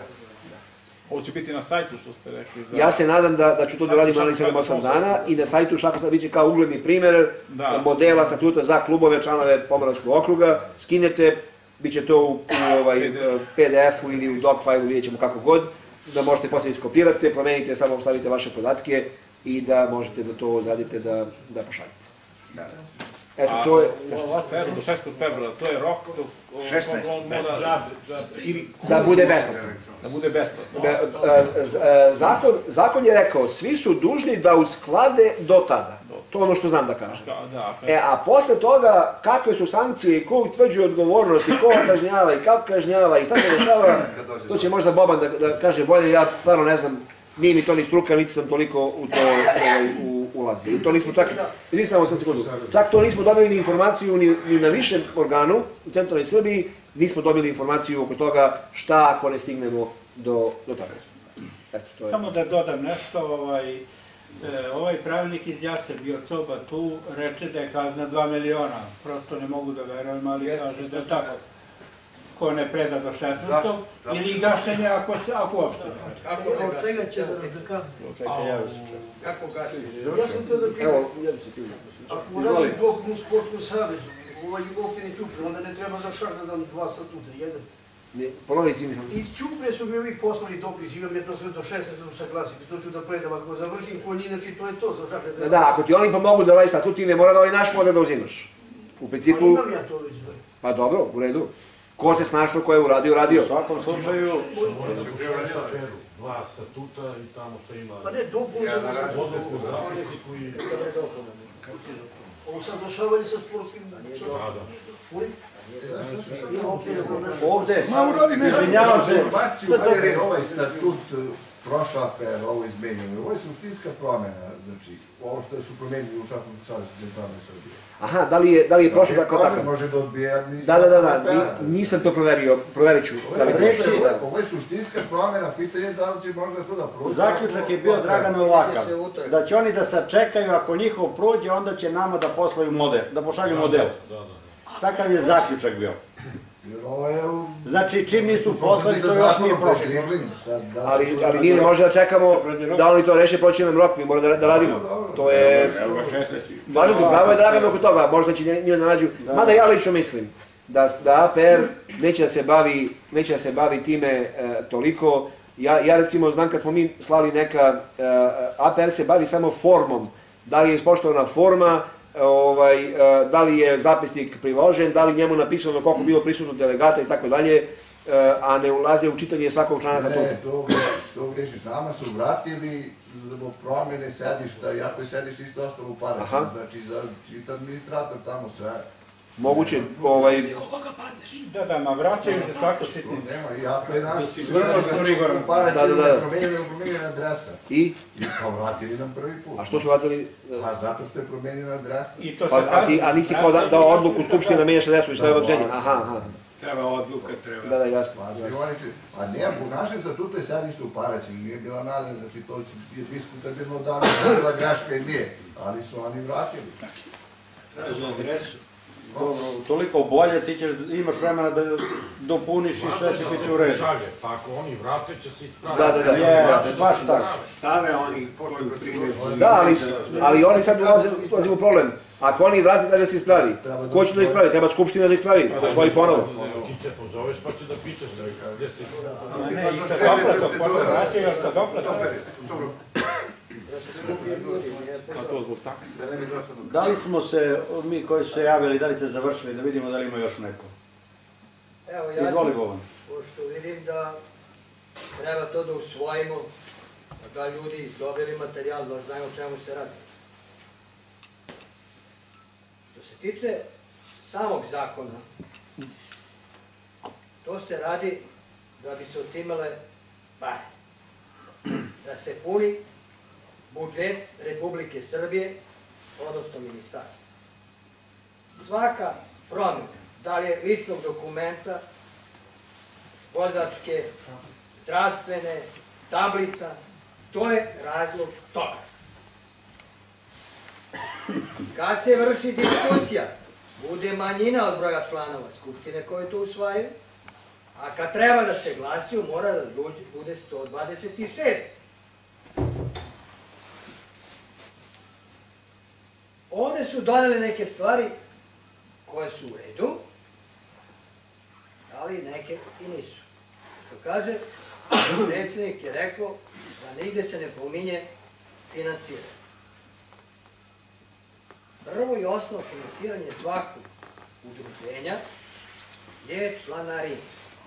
Ovo će biti na sajtu, što ste rekli. Za... Ja se nadam da, da ću to da radim narednih sedam osam dana i na sajtu Šahovska biće kao ugledni primjer Da. modela statuta za klubove, članove Pomoravskog okruga. Skinete, bit će to u, u ovaj, P D F-u ili u doc failu, vidjet ćemo kako god, da možete poslije iskopirate, promenite, samo stavite vaše podatke i da možete da to odradite da, da pošaljete. da. Eto, to je... U A P R-u do šestog februara, to je rok dok šesnaest. on mora džabe, džabe, ili Da bude besplatno. da bude besplatno. Be- a, z- a, zakon, zakon je rekao, svi su dužni da usklade do tada. To je ono što znam da kažem. Da, da, E, a posle toga, kakve su sankcije i ko utvrđuje odgovornost i ko kažnjava i kako kažnjava i šta se dešava, to će možda Boban da, da kaže bolje, ja stvarno ne znam, nije mi to ni struka, niti sam toliko u to ovaj, u, ulazi. I to nismo čak, izvini samo sam sekundu, čak to nismo dobili ni informaciju ni, ni na višem organu u centralnoj Srbiji, nismo dobili informaciju oko toga šta ako ne stignemo do, do toga. Eto, to je. Samo da dodam nešto, ovaj, e, ovaj pravilnik iz Jase bio Coba tu, reče da je kazna dva miliona, prosto ne mogu da verujem, ali kaže da je tako. Ko ne preda do šesnaestog ili gašenja ako, se, ako uopšte. Kako Od ne čega će da kazne? Čekajte, javio se čovjek. Kako gašenje? Ja sam to da pitam. Evo, jedan se pitam. Ako radim bloknu u sportskom savezu, ovaj uopće ne Ćupre, onda ne treba za šah da dam dva statuta, jedan. Ne, ponovi si nisam. Iz Ćupre su mi ovi poslali dopis, imam je to sve do šesnaestog saglasiti, to ću da predam, ako završim ko inače to je to, za šah ne treba. Da, ako ti oni pomogu da radi statut, ti ne mora da ovaj naš model da uzimaš. U principu, Ali imam ja to već da. pa dobro, u redu. Ko se snašao, ko je uradio, uradio. U svakom slučaju, Dva statuta i tamo što ima Pa ne, dopunu sam da sam odluku u zapisniku i... ovo sam došavanje sa sportskim... Da, da. ovde, izvinjavam se, Sad je ovaj statut prošao A P R, ovo izmenjeno. Ovo je suštinska promjena, znači, ovo što su promenili u Šahovskom savezu centralne Srbije. Aha, da li je, da li je prošlo tako tako? Može da odbije Da, administrativno. da, da, da, ni- nisam to proverio, proverit ću. Da li je prošlo, da. Ovo je suštinska promjena, pitanje je da li će možda to da prođe. zaključak je bio Dragana ovakav, da će oni da sačekaju, ako njihov prođe, onda će nama da poslaju model, da pošalju model. Da, da. Takav je zaključak bio. Jer ovo je u... Znači, čim nisu poslali, to još nije prošlo. Ali, ali mi ne možemo da čekamo da oni to reše, proći nam rok, mi moramo da, da radimo. To je... Slažem te, pravo je Dragan oko toga, možda će njima da nađu. Mada ja lično mislim da, da A P R neće da se bavi, neće da se bavi time e, toliko. Ja, ja recimo znam kad smo mi slali neka, e, A P R se bavi samo formom. Da li je ispoštovana forma, ovaj, e, da li je zapisnik priložen, da li njemu napisano koliko bilo prisutno delegata i tako dalje, a ne ulaze u čitanje svakog člana statuta. Ne, to grešiš, to grešiš. Nama su vratili zbog promjene sedišta, iako je sedište isto ostalo u Paraćinu, znači za čitav administrator tamo sve. Moguće, ovaj... Da, da, ma vraćaju se svako sitnicu. Nema, i ako je nas... Vrlo su rigorno. U Paraćinu Da, da, da. promenjena promenjena adresa. I? I kao vratili nam prvi put. A što su vratili? Pa zato što je promenjena adresa. I to se Pa, a, ti, a nisi kao da, dao odluku Skupštine da menjaš adresu i šta je određenje? Aha, aha. Treba odluka, treba. Da, da, jasno. A ne, po našem statutu je sedište u Paraćinu, nije bila nada, znači to je diskutabilno da li je bila greška i nije, ali su oni vratili. Traži adresu. Dobro, toliko bolje, ti ćeš, imaš vremena da dopuniš i sve će biti u redu. Šalje, pa ako oni vrate će se ispraviti. Da, da, da. Je, baš tako. Stave oni koju primjer. Da, ali, ali oni sad ulaze, ulaze u problem. Ako oni vrati, da se ispravi. Ko će to ispravi? Treba Skupština da ispravi, da svoji ponovo. Ti će pozoveš pa će da pitaš gdje si. Ne, i sa doplatom, posle vraćaju, ali sa doplatom. E, da se skupi ljudi. A to zbog takse. Da li smo se, mi koji su se javili, da li ste završili, da vidimo da li ima još neko? Evo, ja Izvoli, ću, Boban. pošto vidim da treba to da usvojimo, da ljudi dobili materijal, da znaju o čemu se radi. Što se tiče samog zakona, to se radi da bi se otimale pare. Da se puni budžet Republike Srbije, odnosno ministarstva. Svaka promjena, da li je ličnog dokumenta, vozačke, zdravstvene, tablica, to je razlog toga. Kad se vrši diskusija, bude manjina od broja članova Skupštine koje to usvajaju, a kad treba da se glasiju, mora da bude sto dvadeset šest. Ovde su doneli neke stvari koje su u redu, ali neke i nisu. Što kaže, predsjednik je rekao da nigde se ne pominje finansiranje. Prvo i osnovno finansiranje svakog udruženja je članarina.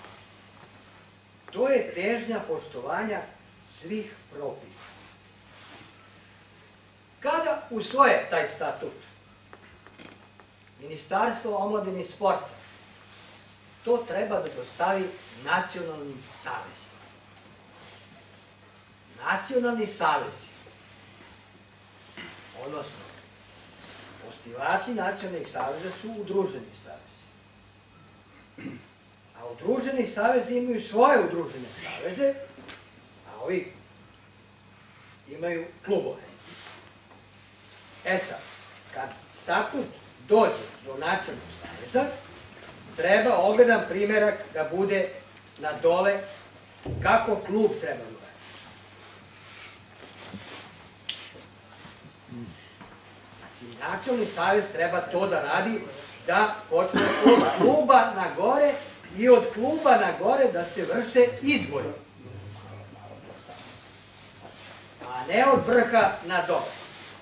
To je težnja poštovanja svih propisa. Kada usvoje taj statut, Ministarstvo omladine i sporta to treba da dostavi nacionalnim savezima. Nacionalni savezi, odnosno osnivači nacionalnih saveza su udruženi savezi. A udruženi savezi imaju svoje udružene saveze, a ovi imaju klubove. E sad, kad statut dođe do nacionalnog saveza, treba ogledan primjerak da bude na dole kako klub treba da radi. Znači, nacionalni savez treba to da radi, da počne od kluba na gore i od kluba na gore da se vrše izbori. A ne od vrha na dole.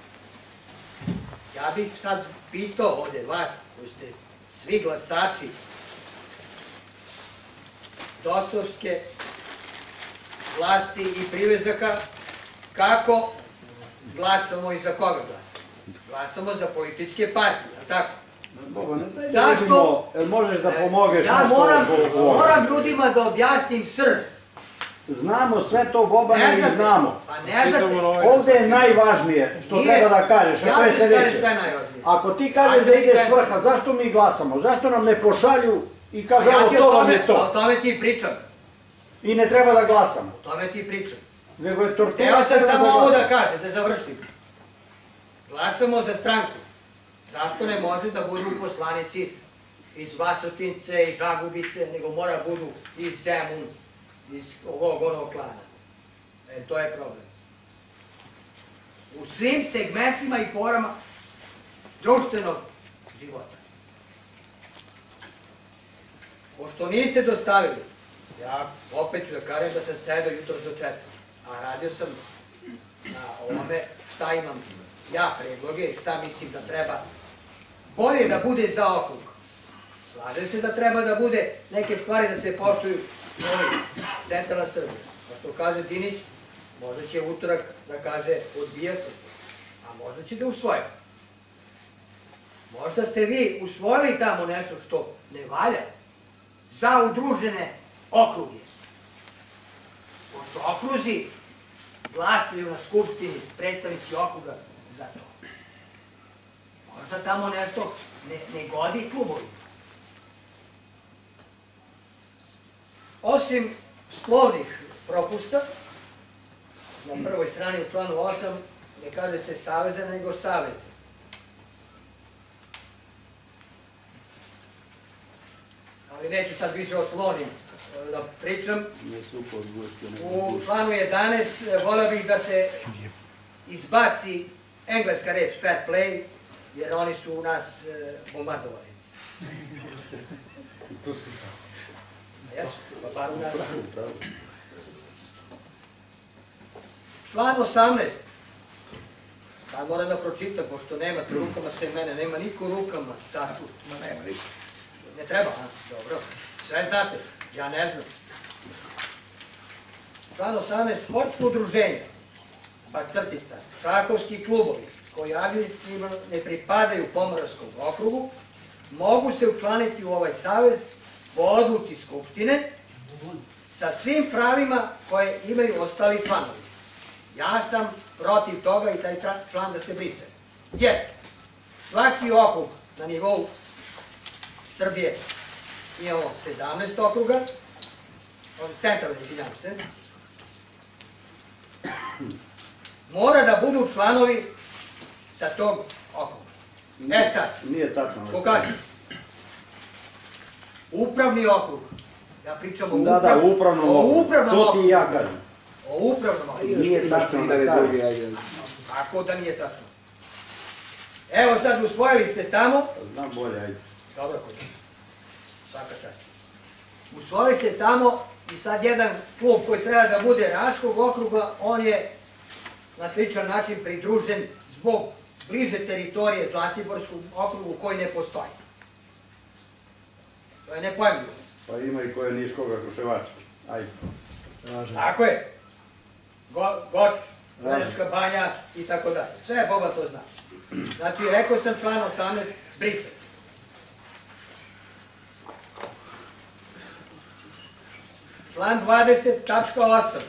Ja bih sad pitao ovdje vas, koji ste svi glasači dosovske vlasti i privezaka, kako glasamo i za koga glasamo? Glasamo za političke partije, ali tako? Zašto? Možeš da pomogeš? Ja moram ljudima da objasnim srž. Znamo sve to, Bobane, mi znamo. Pa ne znate. Ovdje je najvažnije što treba da kažeš. Ja ću kažeš šta je najvažnije. Ako ti kažeš da ideš vrha, zašto mi glasamo? Zašto nam ne pošalju i kažu evo to vam je to? O tome ti pričam. I ne treba da glasamo. O tome ti pričam. Nego je tortura. Evo sam samo ovo da kažem, da završim. Glasamo za stranku. Zašto ne može da budu poslanici iz Vlasotince, iz Žagubice, nego mora budu iz Zemun, iz ovog onog klana. E, to je problem. U svim segmentima i porama društvenog života. Pošto niste dostavili, ja opet ću da kažem da sam sedao jutro do četiri, a radio sam na ovome šta imam ja predloge, šta mislim da treba bolje da bude za okrug. Slažem se da treba da bude neke stvari da se poštuju centralna Srbija. A što kaže Dinić, možda će utorak da kaže odbija se, a možda će da usvoje. Možda ste vi usvojili tamo nešto što ne valja za udružene okruge. Pošto okruzi glasaju na skupštini predstavnici okruga za to. Možda tamo nešto ne godi klubovi. Osim slovnih propusta, na prvoj strani u članu osam ne kaže se saveze, nego saveze. Ali neću sad više o slovnim da pričam. U članu jedanaest volio bih da se izbaci engleska reč fair play, jer oni su nas bombardovali. Član osamnaest A moram da pročitam, pošto nemate u rukama sve mene, nema niko u rukama statut. Ma nema ništa. Ne treba, a? Dobro. Sve znate, ja ne znam. Član osamnaest, sportsko udruženje, pa crtica, šahovski klubovi, koji administrativno ne pripadaju Pomoravskom okrugu, mogu se učlaniti u ovaj savez po odluci Skupštine sa svim pravima koje imaju ostali članovi. Ja sam protiv toga i taj član da se briše. Jer svaki okrug na nivou Srbije imamo sedamnaest okruga, centralno, izvinjam se, mora da budu članovi sa tog okruga. E sad, Nije tačno. pokažem. Upravni okrug. Ja pričam o Da, da, upravnom okrugu. To ti i ja kažem. O upravnom okrugu. Nije tačno da stavim. Tako da nije tačno. Evo sad usvojili ste tamo. Znam bolje, ajde. Dobro, kod. Svaka čast. Usvojili ste tamo i sad jedan klub koji treba da bude Raškog okruga, on je na sličan način pridružen zbog bliže teritorije Zlatiborskog okrugu koji ne postoji. To je nepojemljivo. Pa ima i koje Niškoga, Kruševački. Ajde. Tako je. Goč, Vrnjačka banja i tako dalje. Sve Boba to zna. Znači, rekao sam član osamnaest, brisati. Član dvadeset, tačka osam.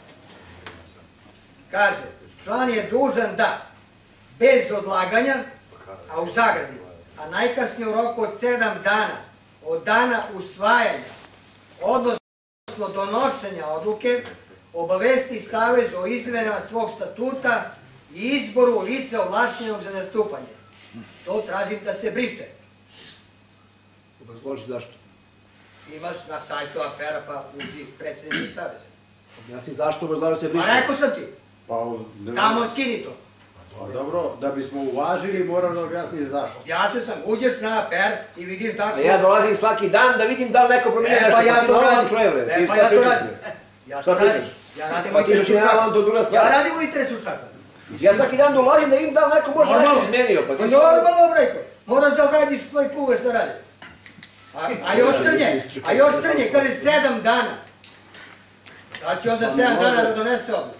Kaže, član je dužan da, bez odlaganja, a u zagradi, a najkasnije u roku od sedam dana, od dana usvajanja, odnosno donošenja odluke, obavesti Savez o izmenama svog statuta i izboru lica ovlašćenog za nastupanje. To tražim da se briše. Obrazloži zašto? Imaš na sajtu afera pa uđi predsjednički savez. Ja si zašto obrazloži se briše? Pa rekao sam ti. Tamo skini to. Pa dobro, da bismo uvažili, moram da objasniti zašto. Jasno sam, uđeš na afer i vidiš da... A ja dolazim svaki dan da vidim da li neko promijenio nešto. E pa ja to radim. E pa ja to radim. Ja to radim. Ja radim u interesu šaka. Ja radim u interesu šaka. Ja svaki dan dolazim da vidim da li neko možda nešto izmenio. Pa normalno, brejko. Moraš da radiš tvoj klube što radi. A još crnje, a još crnje, kaže sedam dana. Da će on za sedam dana da donese odluku.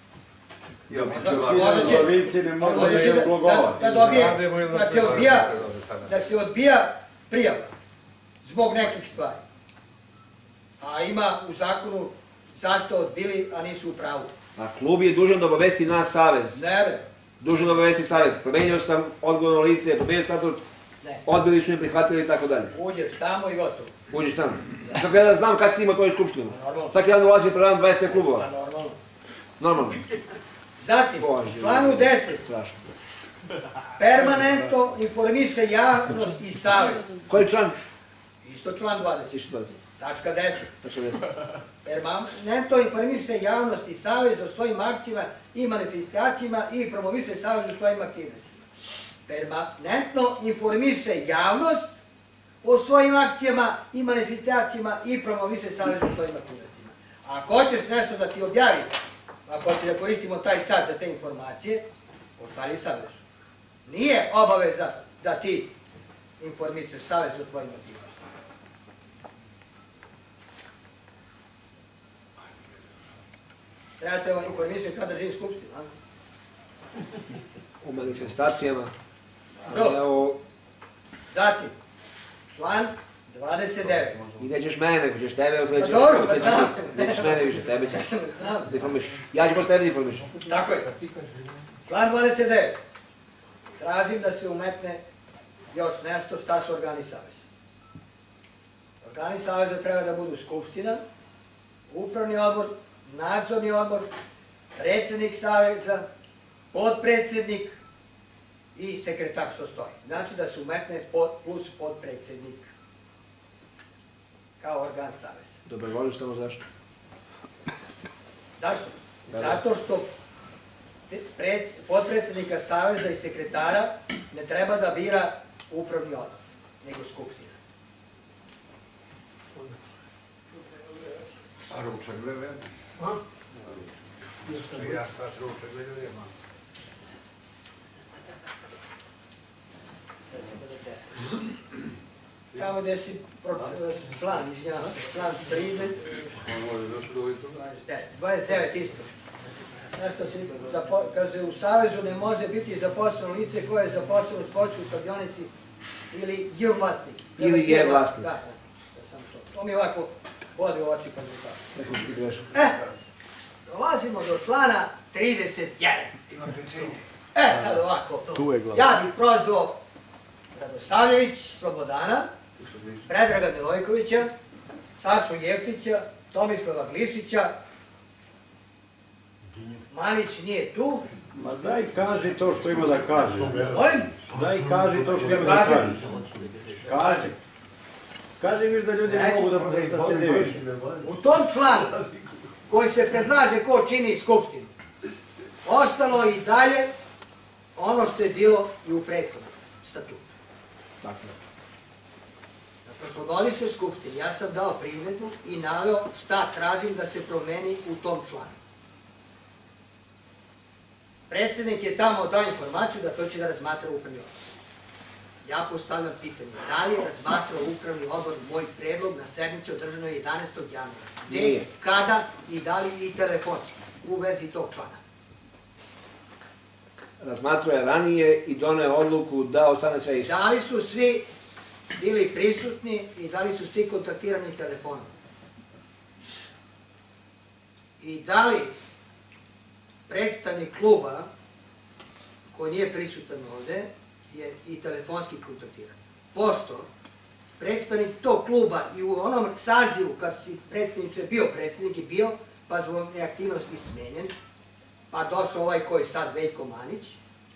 Da dobije, da se odbija, da se odbija prijava zbog nekih stvari. A ima u zakonu zašto odbili, a nisu u pravu. A klub je dužan da obavesti nas savez. Ne bre. Dužan da obavesti savez. Promenio sam odgovorno lice, promenio statut, odbili su mi prihvatili i tako dalje. Uđeš tamo i gotovo. Uđeš tamo. Kako ja da znam kad si ima tvoju skupštinu? Svaki dan dolazi program dvadeset pet klubova. Normalno. Normalno. Zatim, članu deset. Permanentno informiše javnost i savez. Koji član? Isto član dvadeset. Tačka deset. Permanentno informiše javnost i savez o svojim akcijama i manifestacijama i promoviše savez o svojim aktivnostima. Permanentno informiše javnost o svojim akcijama i manifestacijama i promoviše savez o svojim aktivnostima. Ako hoćeš nešto da ti objavi, ako hoćeš da koristimo taj sat za te informacije, pošalji savezu. Nije obaveza da ti informišeš savez o tvojim aktivnostima. Trebate vam informisati kada živi skupština, a? O manifestacijama. Dobro. Zatim, član dvadeset devet. I nećeš mene, nego ćeš tebe. Pa dobro, pa znam. Nećeš mene više, tebe ćeš. Da informišeš. Ja ću baš tebe da informišem. Tako je. Član dvadeset devet. Tražim da se umetne još nešto šta su organi saveza. Organi saveza treba da budu skupština, upravni odbor, nadzorni odbor, predsjednik saveza, podpredsjednik i sekretar što stoji. Znači da se umetne plus podpredsjednik kao organ saveza. Dobro, voliš samo zašto? Zašto? Zato što podpredsjednika saveza i sekretara ne treba da bira upravni odbor, nego skupština. A ručak gleda? Ja sad ručak gleda. Tamo gde si član, izvinjavam se, član trideset, dvadeset devet isto. Nešto se, kaže, u Savezu ne može biti zaposleno lice koje je zaposleno u sportskoj kladionici ili je vlasnik. Ili je vlasnik. Da, da, samo to. To mi ovako vodi u oči kad mi tako. Tehnički greška. E, dolazimo do člana trideset jedan. Ima pričenje. E, sad ovako. Ja bih prozvao Radosavljević, Slobodana, Predraga Milojkovića, Sašu Jeftića, Tomislava Glišića, Manić nije tu. Ma daj kaži to što ima da kaže. Molim? Daj kaži to što ima da kaže. Kaži. Kaži mi da ljudi ne mogu da se diviš. U tom članu koji se predlaže ko čini skupštinu, ostalo i dalje ono što je bilo i u prethodnom statutu. Na prošlogodišnjoj skupštini ja sam dao primedbu i naveo šta tražim da se promeni u tom članu. Predsednik je tamo dao informaciju da to će da razmatra upravni odbor. Ja postavljam pitanje, da li je razmatrao upravni odbor moj predlog na sednici održanoj jedanaestog januara? Gde, kada i da li i telefonski u vezi tog člana? Razmatrao je ranije i doneo odluku da ostane sve isto. Da li su svi bili prisutni i da li su svi kontaktirani telefonom? I da li predstavnik kluba, koji nije prisutan ovde, je i telefonski kontaktiran? Pošto predstavnik tog kluba i u onom sazivu, kad si predstavniče bio predsednik, je bio, pa zbog neaktivnosti smenjen, pa došao ovaj koji je sad Veljko Manić,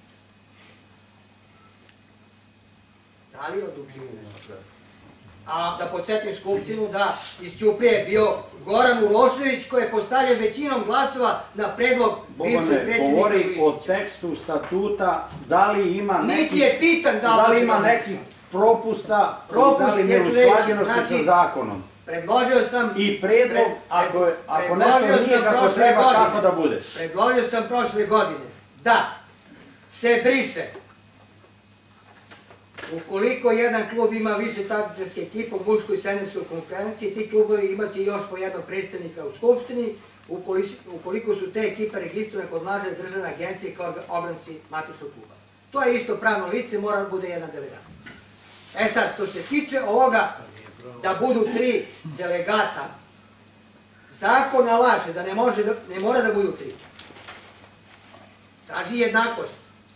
da li je odlučio? A da podsjetim skupštinu da iz Ćuprije je bio Goran Urošević koji je postavljen većinom glasova na predlog bivšeg predsjednika govori Glišića. o tekstu statuta, da li ima neki... Niti je pitan da da li hoće ima da- nekih propusta, Propust da li je neusklađenosti sledeći, sa znači, zakonom. Predložio sam... I predlog, pre- ako, je- ako predložio nešto nije sam kako prošle treba, godine- kako da bude. Predložio sam prošle godine da se briše ukoliko jedan klub ima više takmičarske ekipe u muškoj i seniorskoj konkurenciji, ti klubovi imaće još po jednog predstavnika u skupštini, ukoliko su te ekipe registrovane kod nadležne državne agencije kao ogranci matičnog kluba. To je isto pravno lice, mora da bude jedan delegat. E sad, što se tiče ovoga da budu tri delegata, zakon nalaže da ne, može da, ne mora da budu tri. Traži jednakost.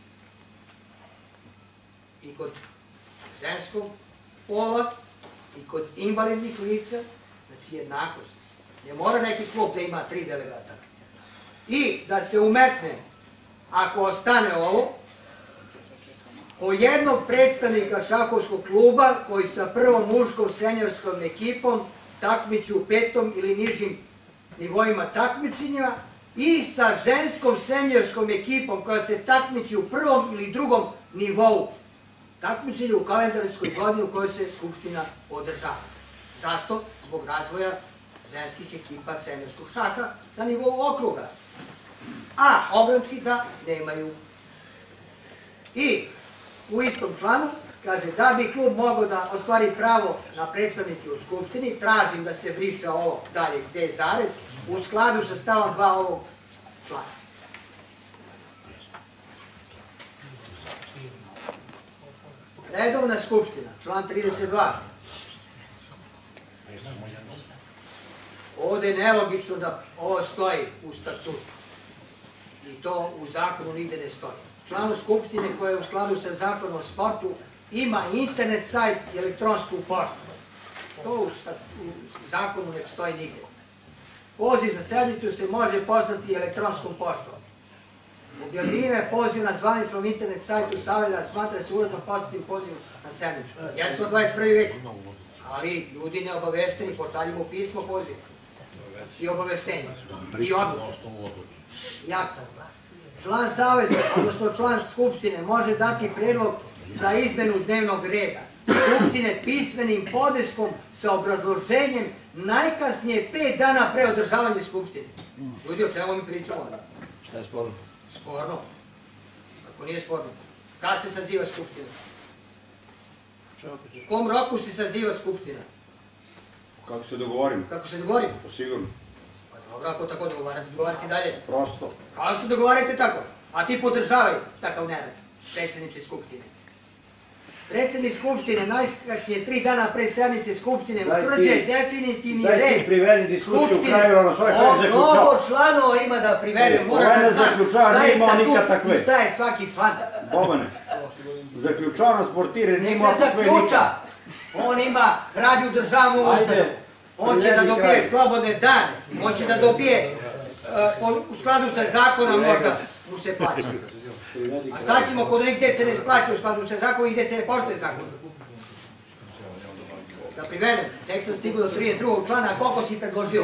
I kod ženskog pola, i kod invalidnih lica, znači jednakost. Ne mora neki klub da ima tri delegata. I da se umetne, ako ostane ovo, po jednog predstavnika šahovskog kluba koji sa prvom muškom seniorskom ekipom takmiči u petom ili nižim nivoima takmičenja i sa ženskom seniorskom ekipom koja se takmiči u prvom ili drugom nivou takmičenja u kalendarskoj godini u kojoj se skupština održava. Zašto? Zbog razvoja ženskih ekipa seniorskog šaha na nivou okruga. A ogranci da nemaju. I u istom članu kaže da bi klub mogao da ostvari pravo na predstavnike u skupštini, tražim da se briše ovo dalje gde je zarez, u skladu sa stavom dva ovog člana. Redovna skupština, član trideset dva. Ovde je nelogično da ovo stoji u statutu. I to u zakonu nigde ne stoji. Član skupštine koja je u skladu sa zakonom o sportu ima internet sajt i elektronsku poštu. To u zakonu ne stoji nigde. Poziv za sednicu se može poslati elektronskom poštom. Objavljivanje poziv na zvaničnom internet sajtu Saveza smatra se uredno pozitivnim pozivom na sednicu. Jesmo dvadeset prvi vek, ali ljudi neobavešteni pošaljimo pismo poziv i obaveštenje i odluke. Jakta. Član Saveza, odnosno član Skupštine, može dati predlog za izmenu dnevnog reda Skupštine pismenim podneskom sa obrazloženjem najkasnije pet dana pre održavanja Skupštine. Ljudi, o čemu mi pričamo? Šta je sporno? Sporno. Ako nije sporno. Kad se saziva Skupština? U kom roku se saziva skupština? Kako se dogovorimo? Kako se dogovorimo? Pa sigurno. Pa dobro, ako tako dogovarate, dogovarate dalje. Prosto. Ali se dogovarate tako. A ti podržavaj takav nerad, predsjedniče skupštine. Predsjednik skupštine najkašnije tri dana pre sednice skupštine utvrđuje definitivni red. Daj ti privedi diskusiju u kraju, ono svoje kraj zaključava. Mnogo članova ima da privede, mora da zna šta je statut i šta je svaki član. Bobane, zaključavano sportire nije Nek imao ne takve zaključa. nikad. On ima radnju državnu ustanu. On će da dobije slobodne dane. On će da dobije u skladu sa zakonom možda mu se plaća. A šta ćemo kod onih gdje se ne plaća u skladu sa zakonom i gdje se ne poštuje zakon? Da privedem, tek sam stigao do trideset drugog člana, a koliko si predložio?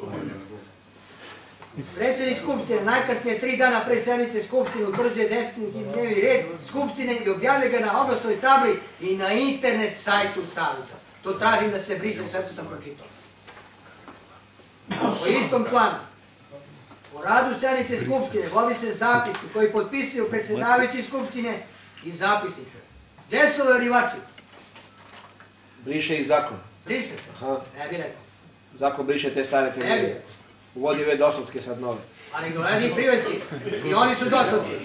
Predsjednik skupštine najkasnije tri dana pre sednice skupštine utvrđuje definitivni dnevni red skupštine i objavlja ga na oglasnoj tabli i na internet sajtu Saveza. To tražim da se briše, sve što sam pročitao. Po istom članu, o radu sednice skupštine vodi se zapisnik koji potpisuju predsjedavajući skupštine i zapisničar. Gde su overivači? Briše i zakon. Briše? Ne bi rekao. Zakon briše te stare Ne bi temelje. rekao. Uvodi ove dosovske sad nove. Ali dovedi i privesti. I oni su doslovci.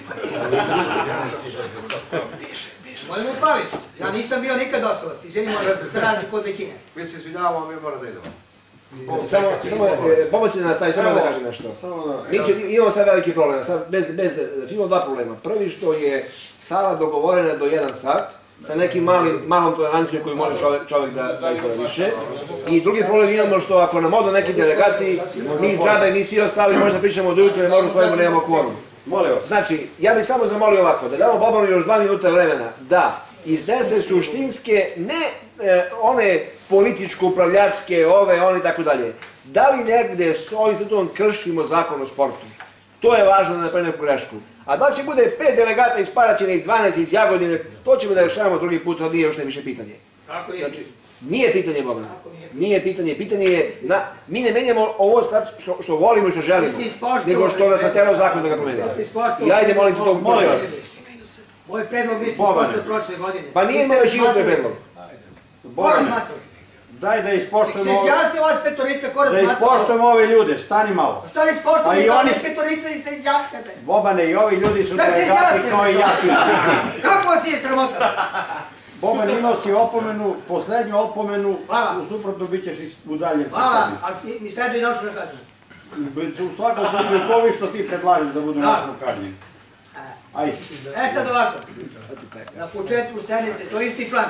Mojemu Pavić, ja nisam bio nikad doslovac, izvini moj, za razliku od većine. Mi se izvinjavamo, mi moramo da idemo. Samo, samo, pomoći da nastavi, samo da kažem nešto. Mi će, imamo sad veliki problem, sad bez, bez, znači imamo dva problema. Prvi što je sala dogovorena do jedan sat, sa nekim malim, malom tolerancijom koju može čovjek, čovjek da, da izgovoriše. I drugi problem imamo što ako nam odu neki delegati, mi džabe, mi svi ostali možda pričamo od ujutru i možda svojimo nemamo kvorum. Molim vas. Znači, ja bih samo zamolio ovako, da damo Bobanu još dva minuta vremena, da iznese suštinske, ne e, one političko-upravljačke, ove, one i tako dalje. Da li negde s ovim institutom kršimo zakon o sportu? To je važno da ne napravimo grešku. A da li će bude pet delegata iz Paraćina i dvanaest iz Jagodine, to ćemo da rešavamo drugi put, sad nije još ne više pitanje. Kako nije? Znači, nije pitanje, Bobana. Nije pitanje. Pitanje je, na, mi ne menjamo ovo sad što, što volimo i što želimo, nego što nas naterao zakon da ga promenimo. I ajde, molim te to, molim vas. Moj predlog biti ispoštao prošle godine. Pa nije imao većinu to je predlog. Ko razmatrao? Daj da ispoštujemo Se ove... izjasni vas petorica, ko Da razmatrao? ispoštujemo ove ljude, stani malo. Šta da ispoštujemo? A i Da oni- vas petorica i se izjasnite. Bobane, i ovi ljudi su Da se delegati izjasnite. kao i ja. ti. Kako vas je sramota? Boban, imao si opomenu, poslednju opomenu, Hvala. u suprotno bit ćeš udaljen. sa Hvala, sednice. a ti- mi sređuje naučno kaznu. U svakom slučaju, to vi što ti predlažeš da budu Da. našo kažnjeni. Ajde. E sad ovako, na početku sednice, to je isti član.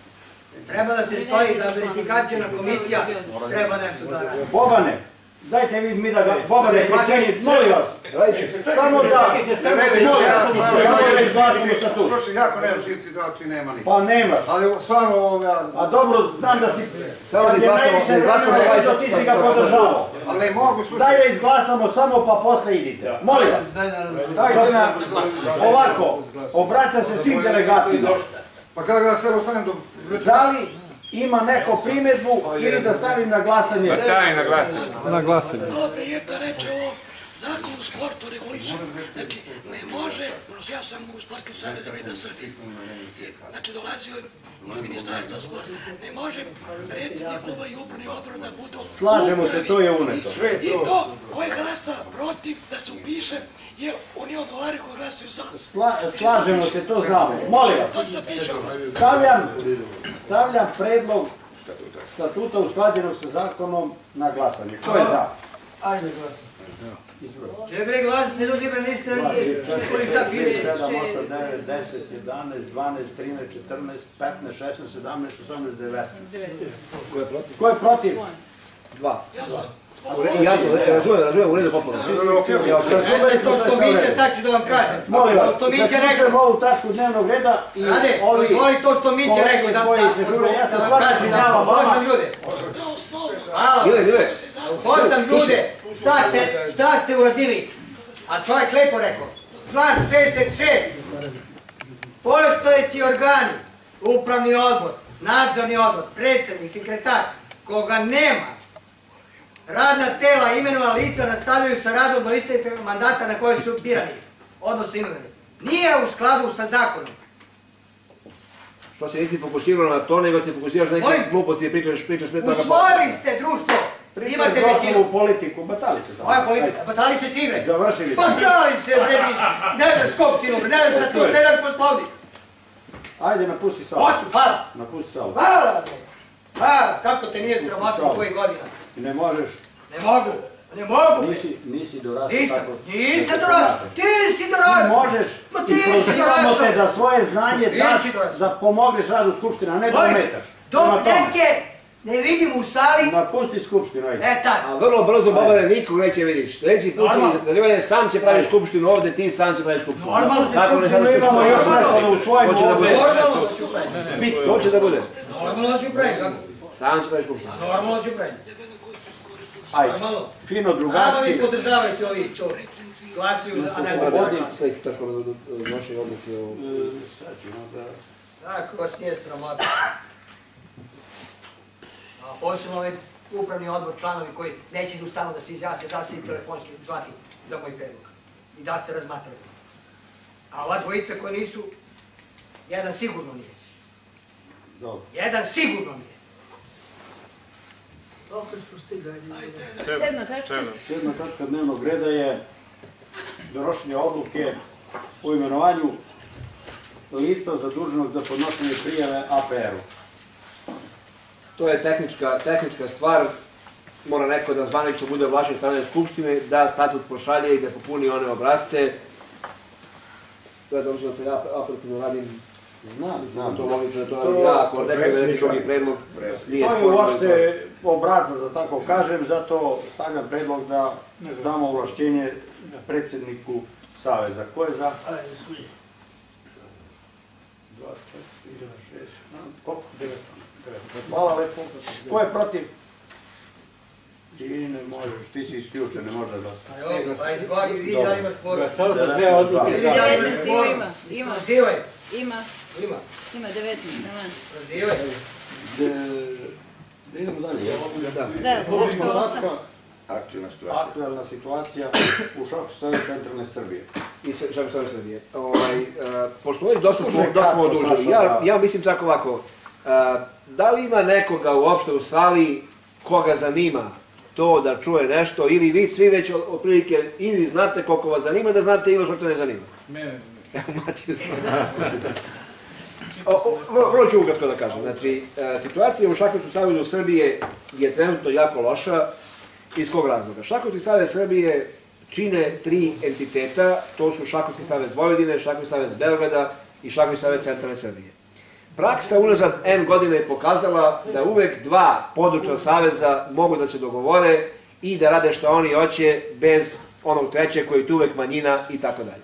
Treba da se stoji da verifikacijona komisija treba nešto da radi. Bobane, dajte vi mi da ga... Bobane, pričeni, molim vas. Samo da... Molim vas, samo da izglasimo statut. Slušaj, jako nema živci, znači nema ni. Pa nema. Ali stvarno ovoga... A dobro, znam da si... Samo da izglasamo, da izglasamo ovaj Ti si ga podržavao. Ali ne mogu, slušaj. Daj da izglasamo samo pa posle idite. Molim vas. Dajte na... Ovako, obraća se svim delegatima. Pa kada ga sve ostanem do... Da li ima neko primjedbu ili da stavim na glasanje? Stavi na glasanje. Na glasanje. Malo pre jedna reče o zakonu o sportu reguliše. Znači, ne može, ja sam u Sportskim savezima Vida Srbije, znači dolazio iz Ministarstva sporta, ne može predsjednik kluba i upravni odbor da budu u Slažemo se, to je uneto. I to, ko je glasa protiv, da se upiše, jer oni odgovaraju koji glasaju za. Sla, slažemo se, to znamo. Molim To vas, se zapiše ono. stavljam, stavljam predlog statuta usklađenog sa zakonom na glasanje. Ko je za? Ajde glasam. Ne bre glasite, ljudi me niste čuli šta piše. sedam, osam, devet, deset, jedanaest, dvanaest, trinaest, četrnaest, petnaest, šesnaest, sedamnaest, osamnaest, devetnaest. Ko je protiv? Dva. Ja to razumijem, razumijem, u redu potpuno. Jeste to što Miće, sad ću da vam kažem. Molim vas, To Miće zaključujem rekao. ovu tačku dnevnog reda i Rade, ovi dozvoli to što Miće rekao, da koji se žure, ja se da vam stvarno kažem, da izvinjavam vama. upoznam ljude. Hvala. Mile, Mile. Upoznam ljude, šta ste, šta ste uradili? A čovjek lepo rekao. Član šezdeset šest. Postojeći organi, upravni odbor, nadzorni odbor, predsjednik, sekretar, koga nema, radna tela imenova lica nastavljaju sa radom do isteka mandata na koje su birani, odnosno imenovani. Nije u skladu sa zakonom. Što se nisi fokusirao na to, nego se fokusiraš na neke gluposti i pričaš, pričaš pre toga... Usvojili ste društvo! Imate većinu! u politiku, batali se tamo. Moja politika, batali se ti bre! Završili smo. Batali se bre, ne daš skupštinu, ne daš statut, ne daš poslovnik! Ajde, napusti Savu. Hoću, hvala! Napusti Savu. Hvala bre! Hvala, kako te nije sramotno tvojih godina? Ne možeš. Ne mogu, ne mogu bre! Nisi, nisi dorastao Nisam, tako. nisam dorastao, ti si dorastao! Ti možeš Ma i ti si prozivamo dorastao! te da svoje znanje Ti daš, si dorastao. da pomogneš radu Skupština, a ne da Oj, ometaš. dok Prema tome, neke ne vidim u sali, napusti Skupštinu, ajde. e tad. A vrlo brzo, Bobare, nikog neće vidiš. Sljedeći put će sam će praviš skupštinu ovde, ti sam će praviš skupštinu. Normalno se Tako skupštinu ne imamo još nešto da usvojimo Hoće da bude. ovde. Normalno ću praviti. To će da bude. Normalno ću praviti, kako? Sam će praviš skupštinu. Normalno ću praviti. Ajde, Normalno. fino Ajmo drugarski. vi podržavajte ovi čo glasuju, a ne znam Ovdje da sljedeći tačko donošenje odluke o... Sad ćemo da... tako vas nije sramota. A posebno ovaj upravni odbor, članovi koji neće da ustanu da se izjasne, da se i telefonski zvati za moj predlog. I da se razmatraju. A ova dvojica koji nisu, jedan sigurno nije. Dobro. Jedan sigurno nije. Sedma tačka. Sedma tačka dnevnog reda je donošenje odluke o imenovanju lica zaduženog za podnošenje prijave A P R-u. To je tehnička, tehnička stvar. Mora neko da zvanično bude ovlašćen strane Skupštine, da statut pošalje i da popuni one obrazce. To je dobro da ja operativno radim. Znam, znam. To logično da to radim ja, ako neko da neki drugi predlog nije To je sporno. uopšte obrazac, da tako kažem, zato stavljam predlog da damo ovlašćenje predsjedniku Saveza. Ko je za? Dva, četiri, šest, koliko? Devet. Hvala lepo. Ko je protiv? Ti ne možeš, ti si isključen, ne može da se. Evo, pa izgledi, vi da imaš poruku. Glasao za dve odluke. devetnaest ima, ima. Prozivaj. Ima. Ima. Ima devetnaest, nema. Prozivaj. Da idemo dalje. Da, Osma osam. tačka, Aktualna situacija. aktualna situacija u šoku Saveza centralne Srbije. I Šako Savez Srbije. Ovaj, pošto već dosta smo, Slušaj, dosta smo kako, odužili, Saša, ja, da. ja mislim čak ovako, a, da li ima nekoga uopšte u sali koga zanima to da čuje nešto, ili vi svi već otprilike ili znate koliko vas zanima, da znate ili što ne zanima? Mene zanima. Evo, Matiju zna. Vrlo ću ukratko da kažem. Znači, e, situacija u Šahovskom savezu Srbije je trenutno jako loša. Iz kog razloga? Šahovski savez Srbije čine tri entiteta, to su Šahovski savez Vojvodine, Šahovski savez Beograda i Šahovski savez centralne Srbije. Praksa unazad N godine je pokazala da uvek dva područja saveza mogu da se dogovore i da rade što oni hoće bez onog trećeg koji je tu uvek manjina i tako dalje.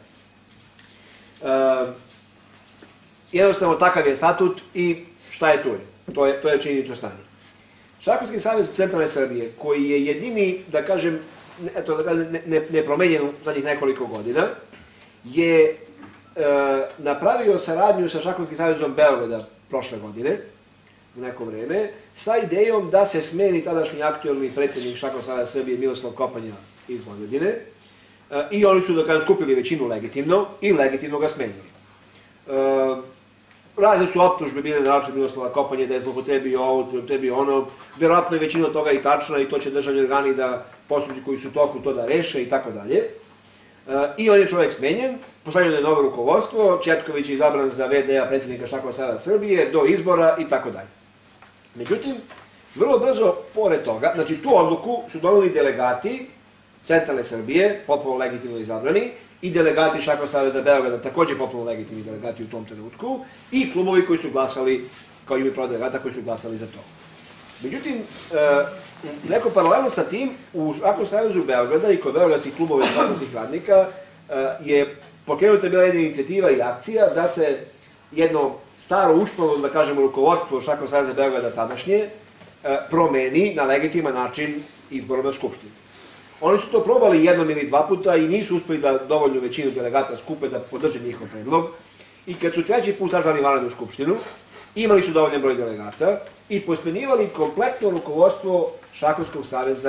Jednostavno takav je statut i šta je tu je? To je, to je činjenično stanje. Šahovski savez centralne Srbije, koji je jedini, da kažem, eto, da kažem, ne, ne, nepromenjen u zadnjih nekoliko godina, je e, napravio saradnju sa Šahovskim savezom Beograda prošle godine, u neko vreme, sa idejom da se smeni tadašnji aktualni predsjednik Šahovskog saveza Srbije Miroslav Kopanja iz Vojvodine, e, i oni su, da kažem, skupili većinu legitimno i legitimno ga smenili. E, Razne su optužbe bile na račun Miroslava Kopanje da je zloupotrebio ovo, zloupotrebio ono. Verovatno je većina toga i tačna i to će državni organi da postupci koji su u toku to da reše i tako dalje. I on je čovjek smenjen, postavljeno je novo rukovodstvo, Četković je izabran za ve de a predsjednika Šahovskog saveza Srbije do izbora i tako dalje. Međutim, vrlo brzo pored toga, znači tu odluku su doneli delegati centralne Srbije, potpuno legitimno izabrani, i delegati Šahovskog saveza Beograda, također potpuno legitimni delegati u tom trenutku, i klubovi koji su glasali, kao ime prava delegata, koji su glasali za to. Međutim, e, neko paralelno sa tim, u Šahovskom savezu Beograda i kod beogradskih klubova i šahovskih radnika e, je pokrenuta bila jedna inicijativa i akcija da se jedno staro učpalo, da kažemo, rukovodstvo Šahovskog saveza Beograda tadašnje e, promeni na legitiman način izborom na Skupštinu. Oni su to probali jednom ili dva puta i nisu uspeli da dovoljnu većinu delegata skupe da podrže njihov predlog. I kad su treći put sazvali vanrednu skupštinu, imali su dovoljan broj delegata i posmenjivali kompletno rukovodstvo Šahovskog saveza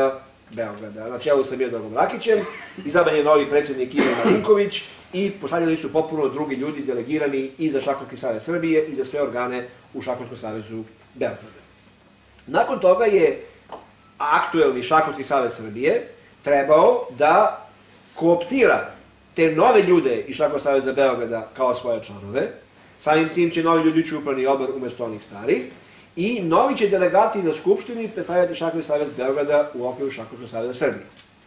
Beograda, na čelu sa Miodogom Rakićem, izabran je novi predsjednik Ivan Marinković i postavljeni su potpuno drugi ljudi delegirani i za Šahovski savez Srbije i za sve organe u Šahovskom savezu Beograda. Nakon toga je aktuelni Šahovski savez Srbije trebao da kooptira te nove ljude iz Šahovskog saveza Beograda kao svoje članove. Samim tim će novi ljudi ući u upravni odbor umjesto onih starih i novi će delegati na Skupštini predstavljati Šahovski savez Beograda u okviru Šahovskog saveza Srbije.